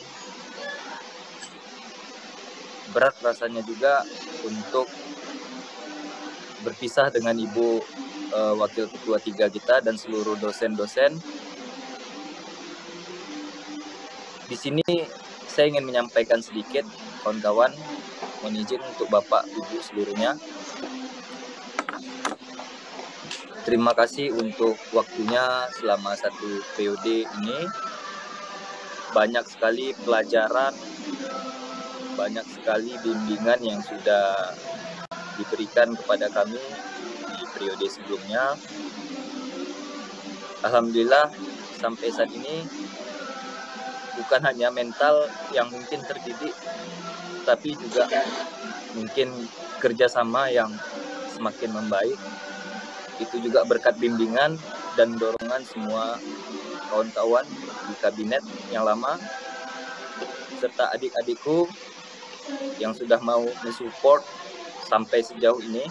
Berat rasanya juga untuk berpisah dengan Ibu Wakil Ketua 3 kita dan seluruh dosen-dosen. Di sini saya ingin menyampaikan sedikit, kawan-kawan, mohon izin untuk Bapak Ibu seluruhnya. Terima kasih untuk waktunya selama satu periode ini. Banyak sekali pelajaran, banyak sekali bimbingan yang sudah diberikan kepada kami di periode sebelumnya. Alhamdulillah sampai saat ini bukan hanya mental yang mungkin terdidik, tapi juga mungkin kerjasama yang semakin membaik. Itu juga berkat bimbingan dan dorongan semua kawan-kawan di kabinet yang lama, serta adik-adikku yang sudah mau mensupport sampai sejauh ini.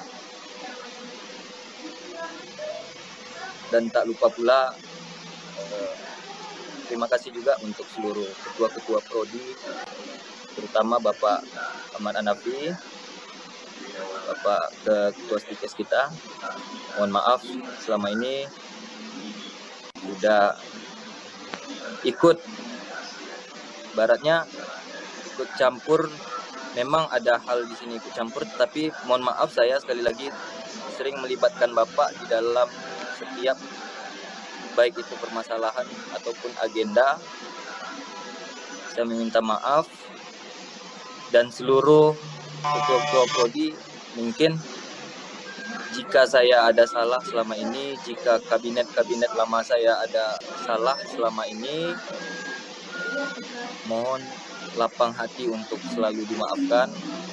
Dan tak lupa pula terima kasih juga untuk seluruh ketua-ketua prodi terutama Bapak Ahmad Hanafi, Bapak Ketua Stikes kita. Mohon maaf selama ini sudah ikut baratnya ikut campur. Memang ada hal di sini ikut campur, tapi mohon maaf saya sekali lagi sering melibatkan Bapak di dalam setiap baik itu permasalahan ataupun agenda. Saya meminta maaf, dan seluruh ketua-ketua prodi mungkin jika saya ada salah selama ini, jika kabinet-kabinet lama saya ada salah selama ini, mohon lapang hati untuk selalu dimaafkan,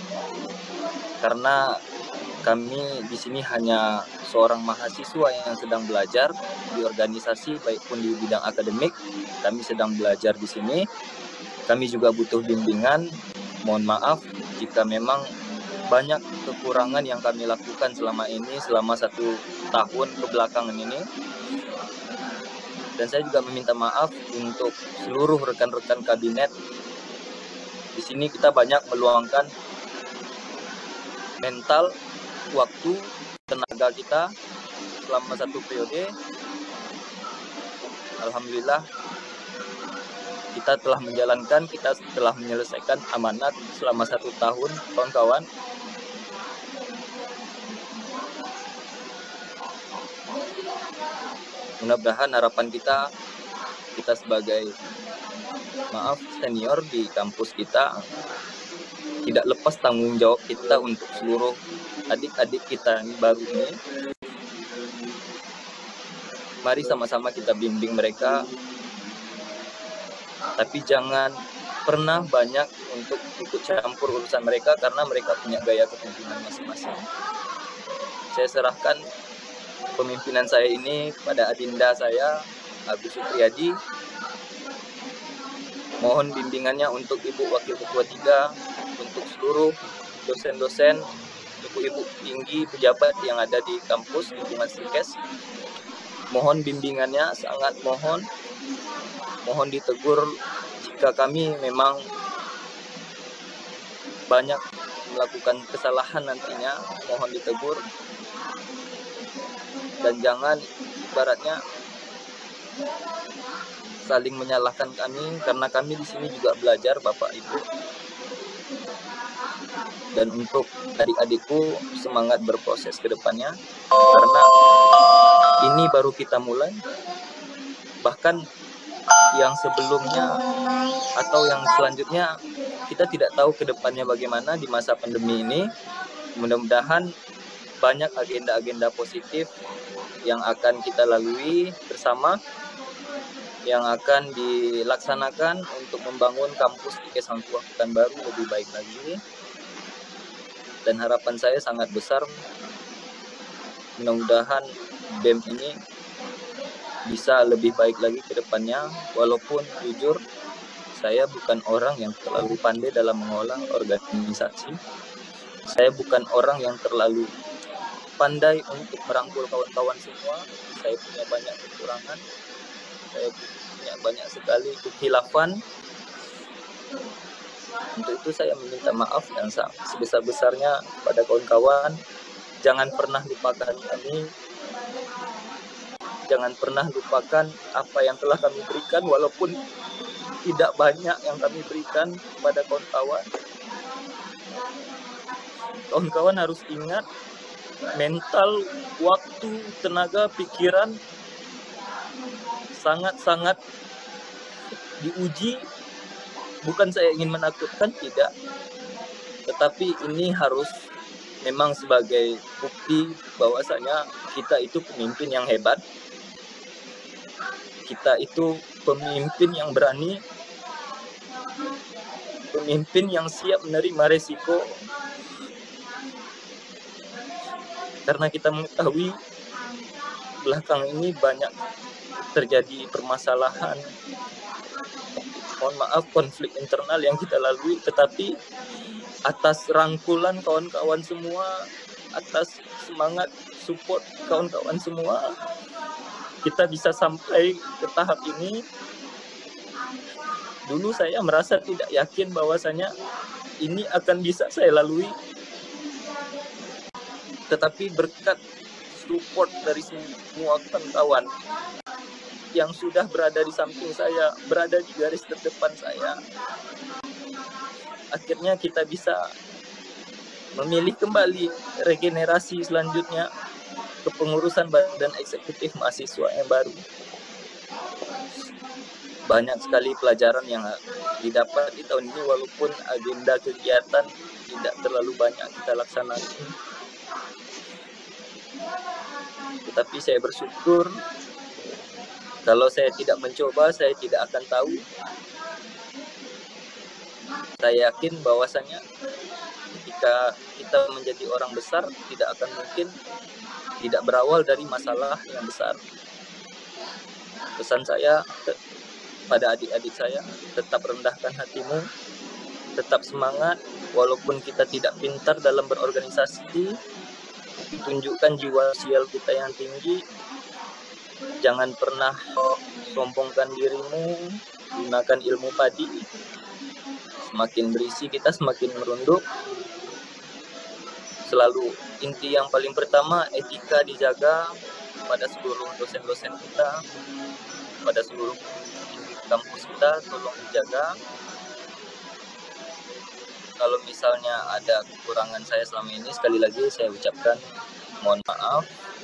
karena kami di sini hanya seorang mahasiswa yang sedang belajar di organisasi, baik pun di bidang akademik. Kami sedang belajar di sini. Kami juga butuh bimbingan. Mohon maaf jika memang banyak kekurangan yang kami lakukan selama ini, selama 1 tahun kebelakangan ini. Dan saya juga meminta maaf untuk seluruh rekan-rekan kabinet. Di sini kita banyak meluangkan mental, waktu, tenaga kita selama 1 periode. Alhamdulillah kita telah menjalankan, kita telah menyelesaikan amanat selama 1 tahun, kawan-kawan. Mudah-mudahan harapan kita sebagai senior di kampus kita tidak lepas tanggung jawab kita untuk seluruh adik-adik kita yang baru ini. Mari sama-sama kita bimbing mereka, tapi jangan pernah banyak untuk ikut campur urusan mereka, karena mereka punya gaya kepemimpinan masing-masing. Saya serahkan pemimpinan saya ini pada adinda saya, Agus Supriyadi. Mohon bimbingannya untuk Ibu Wakil Ketua 3, untuk seluruh dosen-dosen, ibu-ibu tinggi, pejabat yang ada di kampus lingkungan Stikes. Mohon bimbingannya, sangat mohon ditegur jika kami memang banyak melakukan kesalahan nantinya. Mohon ditegur, dan jangan ibaratnya saling menyalahkan kami, karena kami di sini juga belajar, Bapak Ibu. Dan untuk adik-adikku, semangat berproses ke depannya, karena ini baru kita mulai. Bahkan yang sebelumnya atau yang selanjutnya kita tidak tahu ke depannya bagaimana di masa pandemi ini. Mudah-mudahan banyak agenda-agenda positif yang akan kita lalui bersama, yang akan dilaksanakan untuk membangun kampus Stikes Hang Tuah Pekanbaru lebih baik lagi. Dan harapan saya sangat besar, mudah-mudahan BEM ini bisa lebih baik lagi ke depannya. Walaupun jujur saya bukan orang yang terlalu pandai dalam mengolah organisasi. Saya bukan orang yang terlalu pandai untuk merangkul kawan-kawan semua. Saya punya banyak kekurangan. Saya punya banyak sekali kekhilafan. Untuk itu saya meminta maaf yang sebesar-besarnya pada kawan-kawan. Jangan pernah lupakan kami. Jangan pernah lupakan apa yang telah kami berikan, walaupun tidak banyak yang kami berikan pada kawan-kawan. Kawan-kawan harus ingat, mental, waktu, tenaga, pikiran sangat-sangat diuji. Bukan saya ingin menakutkan, tidak. Tetapi ini harus memang sebagai bukti bahwasanya kita itu pemimpin yang hebat. Kita itu pemimpin yang berani. Pemimpin yang siap menerima resiko. Karena kita mengetahui belakang ini banyak terjadi permasalahan, mohon maaf, konflik internal yang kita lalui, tetapi atas rangkulan kawan-kawan semua, atas semangat support kawan-kawan semua, kita bisa sampai ke tahap ini. dulu saya merasa tidak yakin bahwasanya ini akan bisa saya lalui. Tetapi berkat support dari semua kawan-kawan yang sudah berada di samping saya, berada di garis terdepan saya, akhirnya kita bisa memilih kembali regenerasi selanjutnya kepengurusan Badan Eksekutif Mahasiswa yang baru. Banyak sekali pelajaran yang didapat di tahun ini, walaupun agenda kegiatan tidak terlalu banyak kita laksanakan. Tetapi saya bersyukur, kalau saya tidak mencoba, saya tidak akan tahu. Saya yakin bahwasanya ketika kita menjadi orang besar, tidak akan mungkin tidak berawal dari masalah yang besar. Pesan saya pada adik-adik saya, tetap rendahkan hatimu, tetap semangat, walaupun kita tidak pintar dalam berorganisasi, tunjukkan jiwa sosial kita yang tinggi, jangan pernah sombongkan dirimu, gunakan ilmu padi, semakin berisi kita semakin merunduk. Selalu inti yang paling pertama, etika dijaga pada seluruh dosen-dosen kita, pada seluruh kampus kita, tolong dijaga. Kalau misalnya ada kekurangan saya selama ini, sekali lagi saya ucapkan mohon maaf.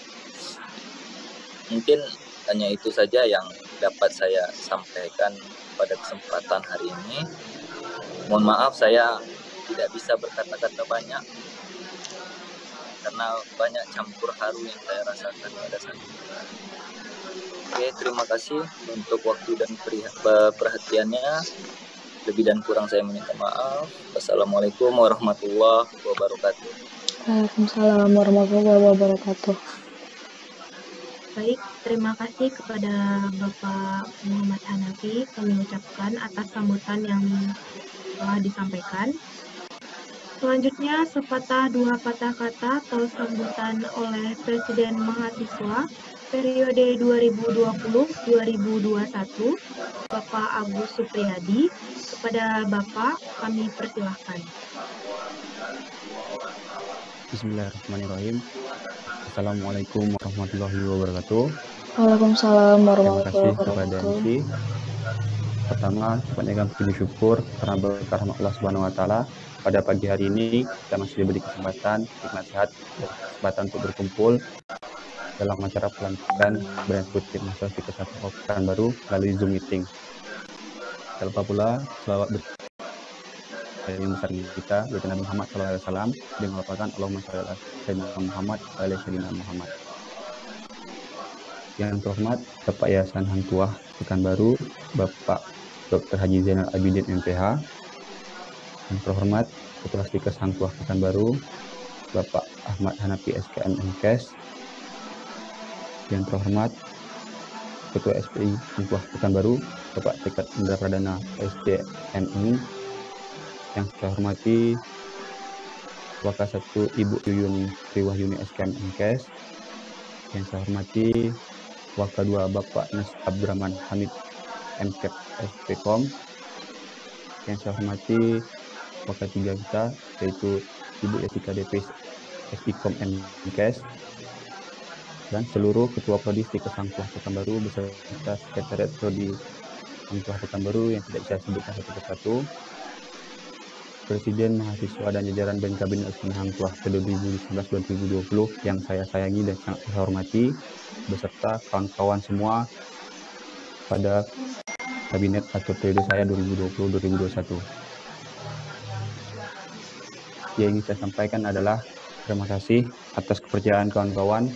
Mungkin hanya itu saja yang dapat saya sampaikan pada kesempatan hari ini. Mohon maaf saya tidak bisa berkata-kata banyak, karena banyak campur haru yang saya rasakan pada saat ini. Oke, terima kasih untuk waktu dan perhatiannya. Lebih dan kurang saya minta maaf. Wassalamualaikum warahmatullahi wabarakatuh. Waalaikumsalam warahmatullahi wabarakatuh. Baik, terima kasih kepada Bapak Muhammad Hanafi kami ucapkan atas sambutan yang telah disampaikan. Selanjutnya, sepatah dua patah kata atau sambutan oleh Presiden Mahasiswa periode 2020-2021, Bapak Agus Supriyadi. Kepada Bapak, kami persilahkan. Bismillahirrahmanirrahim. Assalamualaikum warahmatullahi wabarakatuh. Waalaikumsalam Terima warahmatullahi kasih kepada wabarakatuh. MC. Pertama, sepanjang puji syukur karena berkah rahmat Allah Subhanahu wa taala, pada pagi hari ini kita masih diberi kesempatan, nikmat sehat, dan kesempatan untuk berkumpul dalam acara pelantikan Badan Eksekutif Mahasiswa Tingkat 1 Pekanbaru melalui Zoom meeting. Tak lupa pula selawat yang besar kita yaitu Nabi Muhammad SAW, dan melaporkan Allahumma sholli ala Sayyidina Muhammad wa ala Sayyidina Muhammad. Yang terhormat Bapak Yayasan Hang Tuah Pekanbaru, Bapak Dr. Haji Zainal Abidin MPH. Yang terhormat Ketua Stikes Hang Tuah Pekanbaru, Bapak Ahmad Hanafi SKM MKes. Yang terhormat Ketua SPI Hang Tuah Pekanbaru, Bapak Tekat Indra Pradana SDMI. Yang saya hormati Wakil 1 Ibu Yuyun Triwahyuni SKM MKes. Yang saya hormati Wakil 2 Bapak Nas Abdurrahman Hamid MKep SPKOM. Yang saya hormati Wakil 3 kita yaitu Ibu Yasika DP SPKOM MKes, dan seluruh Ketua Prodi Stikes Hang Tuah Pekanbaru beserta Sekretariat Prodi Hang Tuah Pekanbaru yang tidak saya sebutkan satu persatu, Presiden, mahasiswa, dan jajaran BEM Kabinet Hang Tuah periode 2019-2020 yang saya sayangi dan sangat saya hormati, beserta kawan-kawan semua pada kabinet atau periode saya 2020-2021. Yang ingin saya sampaikan adalah terima kasih atas kepercayaan kawan-kawan,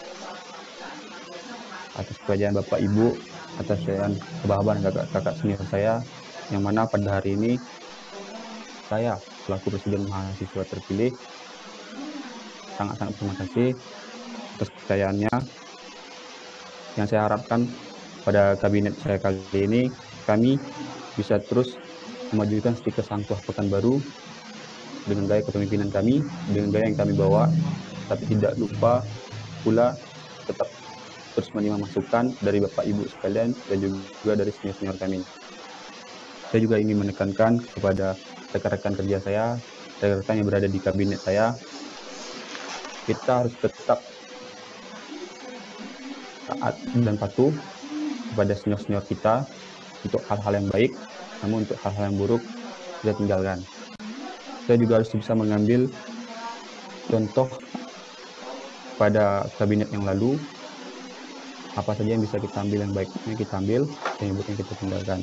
atas kepercayaan Bapak Ibu, atas kebahagiaan kakak-kakak senior saya, yang mana pada hari ini saya selaku Presiden Mahasiswa terpilih sangat-sangat terima kasih atas kepercayaannya. Yang saya harapkan pada kabinet saya kali ini, kami bisa terus memajukan Stikes Hang Tuah Pekanbaru dengan gaya kepemimpinan kami, dengan gaya yang kami bawa, tapi tidak lupa pula tetap terus menerima masukan dari Bapak Ibu sekalian dan juga dari senior-senior kami. Saya juga ingin menekankan kepada rekan-rekan kerja saya, rekan-rekan yang berada di kabinet saya, kita harus tetap taat dan patuh kepada senior-senior kita untuk hal-hal yang baik, namun untuk hal-hal yang buruk kita tinggalkan. Saya juga harus bisa mengambil contoh pada kabinet yang lalu, apa saja yang bisa kita ambil yang baiknya kita ambil, dan yang buruknya kita tinggalkan.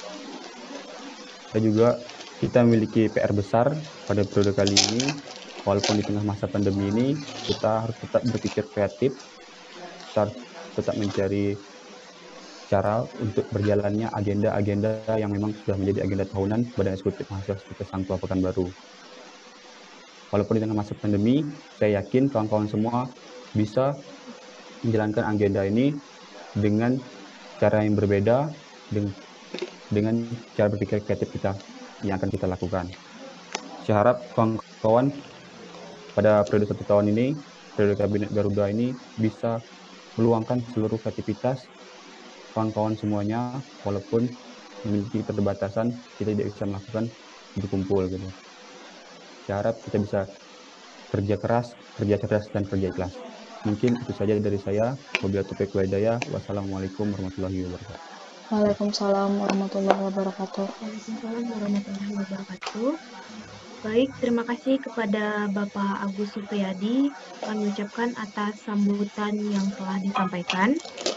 Dan juga kita memiliki PR besar pada periode kali ini, walaupun di tengah masa pandemi ini, kita harus tetap berpikir kreatif, kita harus tetap mencari cara untuk berjalannya agenda-agenda yang memang sudah menjadi agenda tahunan Badan Eksekutif Mahasiswa Stikes Hang Tuah Pekanbaru. Walaupun di tengah masa pandemi, saya yakin kawan-kawan semua bisa menjalankan agenda ini dengan cara yang berbeda, dengan cara berpikir kreatif kita yang akan kita lakukan. Saya harap kawan-kawan pada periode 1 tahun ini, periode Kabinet Garuda ini bisa meluangkan seluruh kreativitas kawan-kawan semuanya, walaupun memiliki keterbatasan, kita tidak bisa melakukan berkumpul gitu. Saya harap kita bisa kerja keras, kerja cerdas, dan kerja ikhlas. Mungkin itu saja dari saya. Wabillahi taufiq wal hidayah. Wassalamualaikum warahmatullahi wabarakatuh. Waalaikumsalam warahmatullahi wabarakatuh. Waalaikumsalam warahmatullahi wabarakatuh. Baik, terima kasih kepada Bapak Agus Supriyadi kami ucapkan atas sambutan yang telah disampaikan.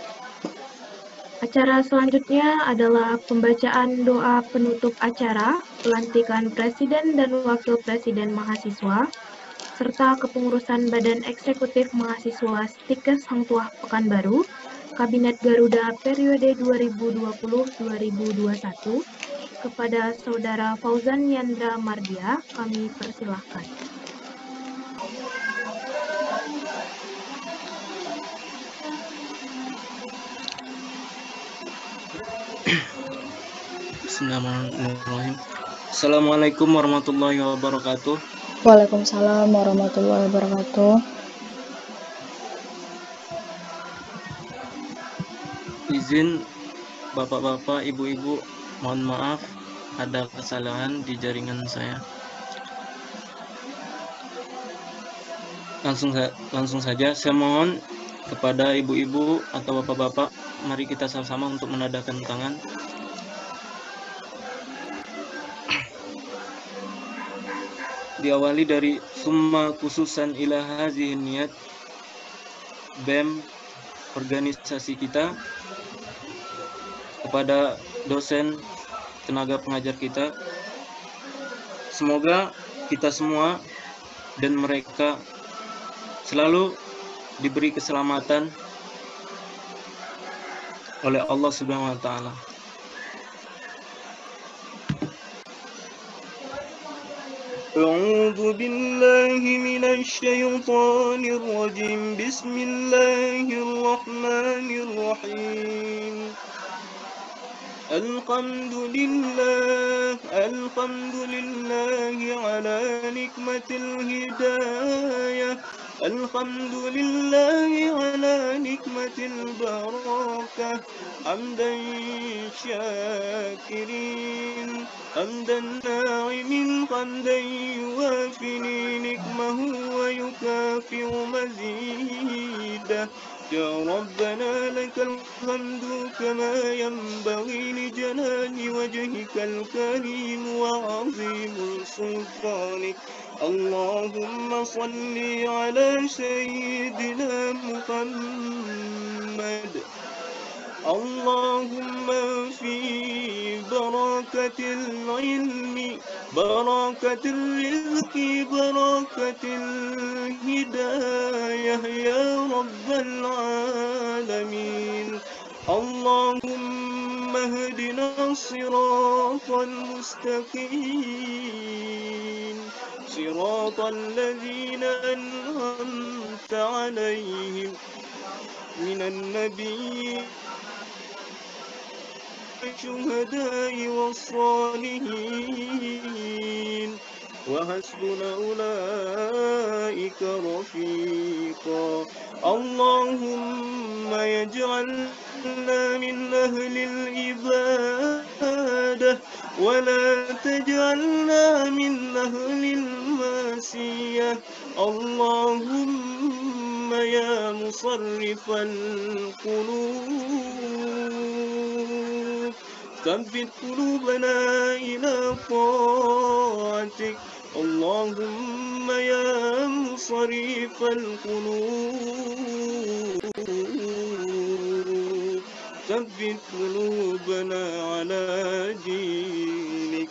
Acara selanjutnya adalah pembacaan doa penutup acara, pelantikan Presiden dan Wakil Presiden Mahasiswa, serta kepengurusan Badan Eksekutif Mahasiswa Stikes Hang Tuah Pekanbaru, Kabinet Garuda periode 2020-2021, kepada Saudara Fauzan Yandra Mardia, kami persilahkan. Bismillahirrahmanirrahim. Assalamualaikum warahmatullahi wabarakatuh. Waalaikumsalam warahmatullahi wabarakatuh. Izin bapak-bapak, ibu-ibu, mohon maaf ada kesalahan di jaringan saya. Langsung saja saya mohon kepada ibu-ibu atau bapak-bapak, mari kita sama-sama untuk menadahkan tangan. Diawali dari summa khususan ila hazihin niyat, BEM organisasi kita, kepada dosen, tenaga pengajar kita. Semoga kita semua dan mereka selalu diberi keselamatan oleh Allah Subhanahu wa taala. أعوذ بالله من الشيطان الرجيم بسم الله الرحمن الرحيم الحمد لله على نعمة الهداية الحمد لله على نعمة البركة حمدا شاكرين حمدا ناعمين حمدا يوافي نعمه ويكافئ مزيده يا ربنا لك الحمد كما ينبغي لجلال وجهك الكريم وعظيم سلطانك اللهم صل على سيدنا محمد اللهم في بركة العلم بركة الرزق بركة الهداية يا رب العالمين اللهم اهدنا الصراط المستقيم صراط الذين أنعمت عليهم من النبيين الشهداء والصالحين وحسبنا أولئك رفيقا اللهم اجعلنا من أهل العبادة ولا تجعلنا من أهل المعصية اللهم يا مصرف القلوب ثبت قلوبنا إلى طاعتك اللهم يا مصرف القلوب ثبت قلوبنا على دينك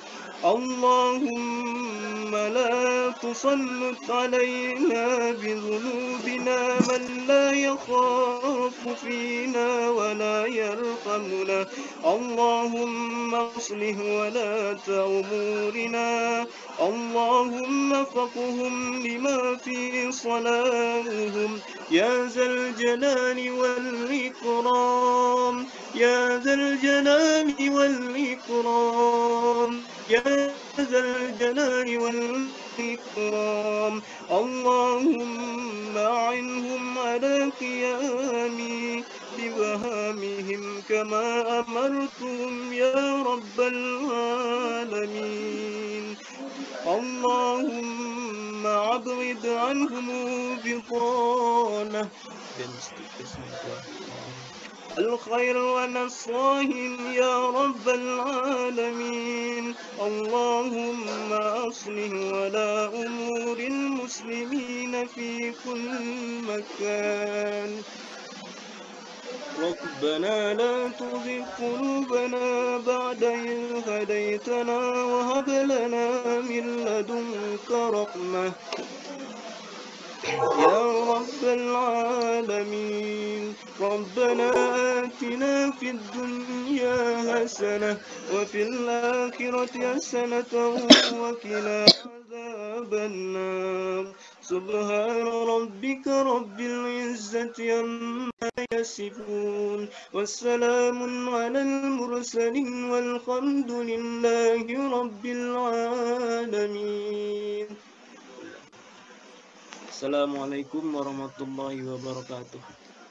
اللهم لا تسلط علينا بذنوبنا من لا يخاف فينا ولا يرحمنا اللهم اصلح ولاة أمورنا اللهم فقهم لما في صلاحهم يا ذا الجلال والإكرام يا ذا الجلال والإكرام يا ذا الجلال والإكرام اللهم أعنهم على قيام بوهامهم كما أمرتم يا رب العالمين اللهم أبعد عنهم بطانة الخير ونصرهم يا رب العالمين اللهم أصلح ولا أمور المسلمين في كل مكان ربنا لا تزغ قلوبنا بعد إذ هديتنا وهب لنا من لدنك رحمة يا رب العالمين ربنا آتنا في الدنيا حسنة وفي الآخرة حسنة وقنا عذاب النار سبحان ربك رب العزة عما يصفون والسلام على المرسلين والحمد لله رب العالمين. Assalamualaikum warahmatullahi wabarakatuh.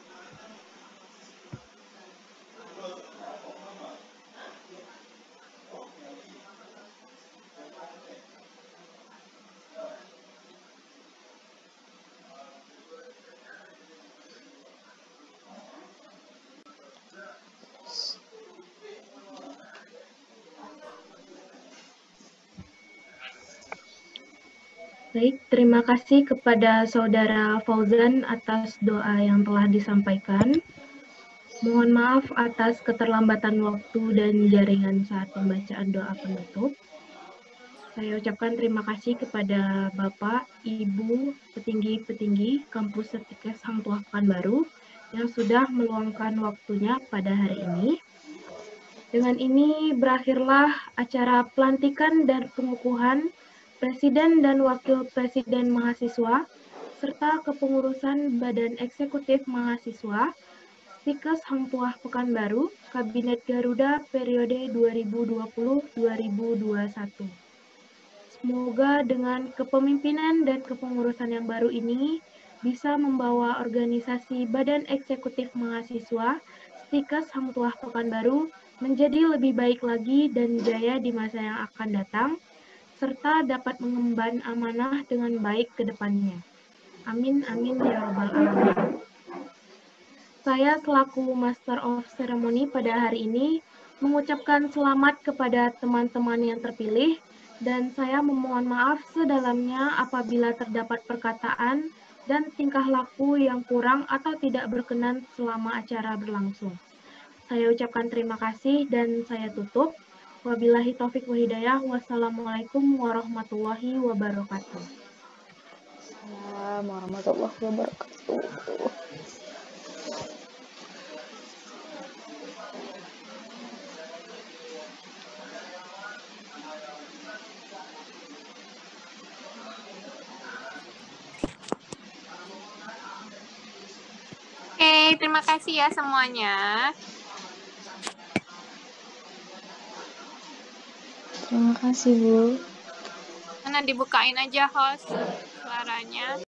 Baik, terima kasih kepada Saudara Fauzan atas doa yang telah disampaikan. Mohon maaf atas keterlambatan waktu dan jaringan saat pembacaan doa penutup. Saya ucapkan terima kasih kepada Bapak, Ibu, petinggi-petinggi Kampus Setikes Hang Tuah Pekanbaru yang sudah meluangkan waktunya pada hari ini. Dengan ini berakhirlah acara pelantikan dan pengukuhan Presiden dan Wakil Presiden Mahasiswa, serta kepengurusan Badan Eksekutif Mahasiswa, Stikes Hang Tuah Pekanbaru, Kabinet Garuda periode 2020-2021. Semoga dengan kepemimpinan dan kepengurusan yang baru ini bisa membawa organisasi Badan Eksekutif Mahasiswa, Stikes Hang Tuah Pekanbaru menjadi lebih baik lagi dan jaya di masa yang akan datang, serta dapat mengemban amanah dengan baik ke depannya. Amin, amin, ya rabbal alamin. Saya selaku Master of Ceremony pada hari ini mengucapkan selamat kepada teman-teman yang terpilih dan saya memohon maaf sedalamnya apabila terdapat perkataan dan tingkah laku yang kurang atau tidak berkenan selama acara berlangsung. Saya ucapkan terima kasih dan saya tutup. Wabillahi taufik wa hidayah. Wassalamualaikum warahmatullahi wabarakatuh. Assalamualaikum warahmatullahi wabarakatuh. Oke, terima kasih ya semuanya. Terima kasih, Bu. Mana dibukain aja host suaranya.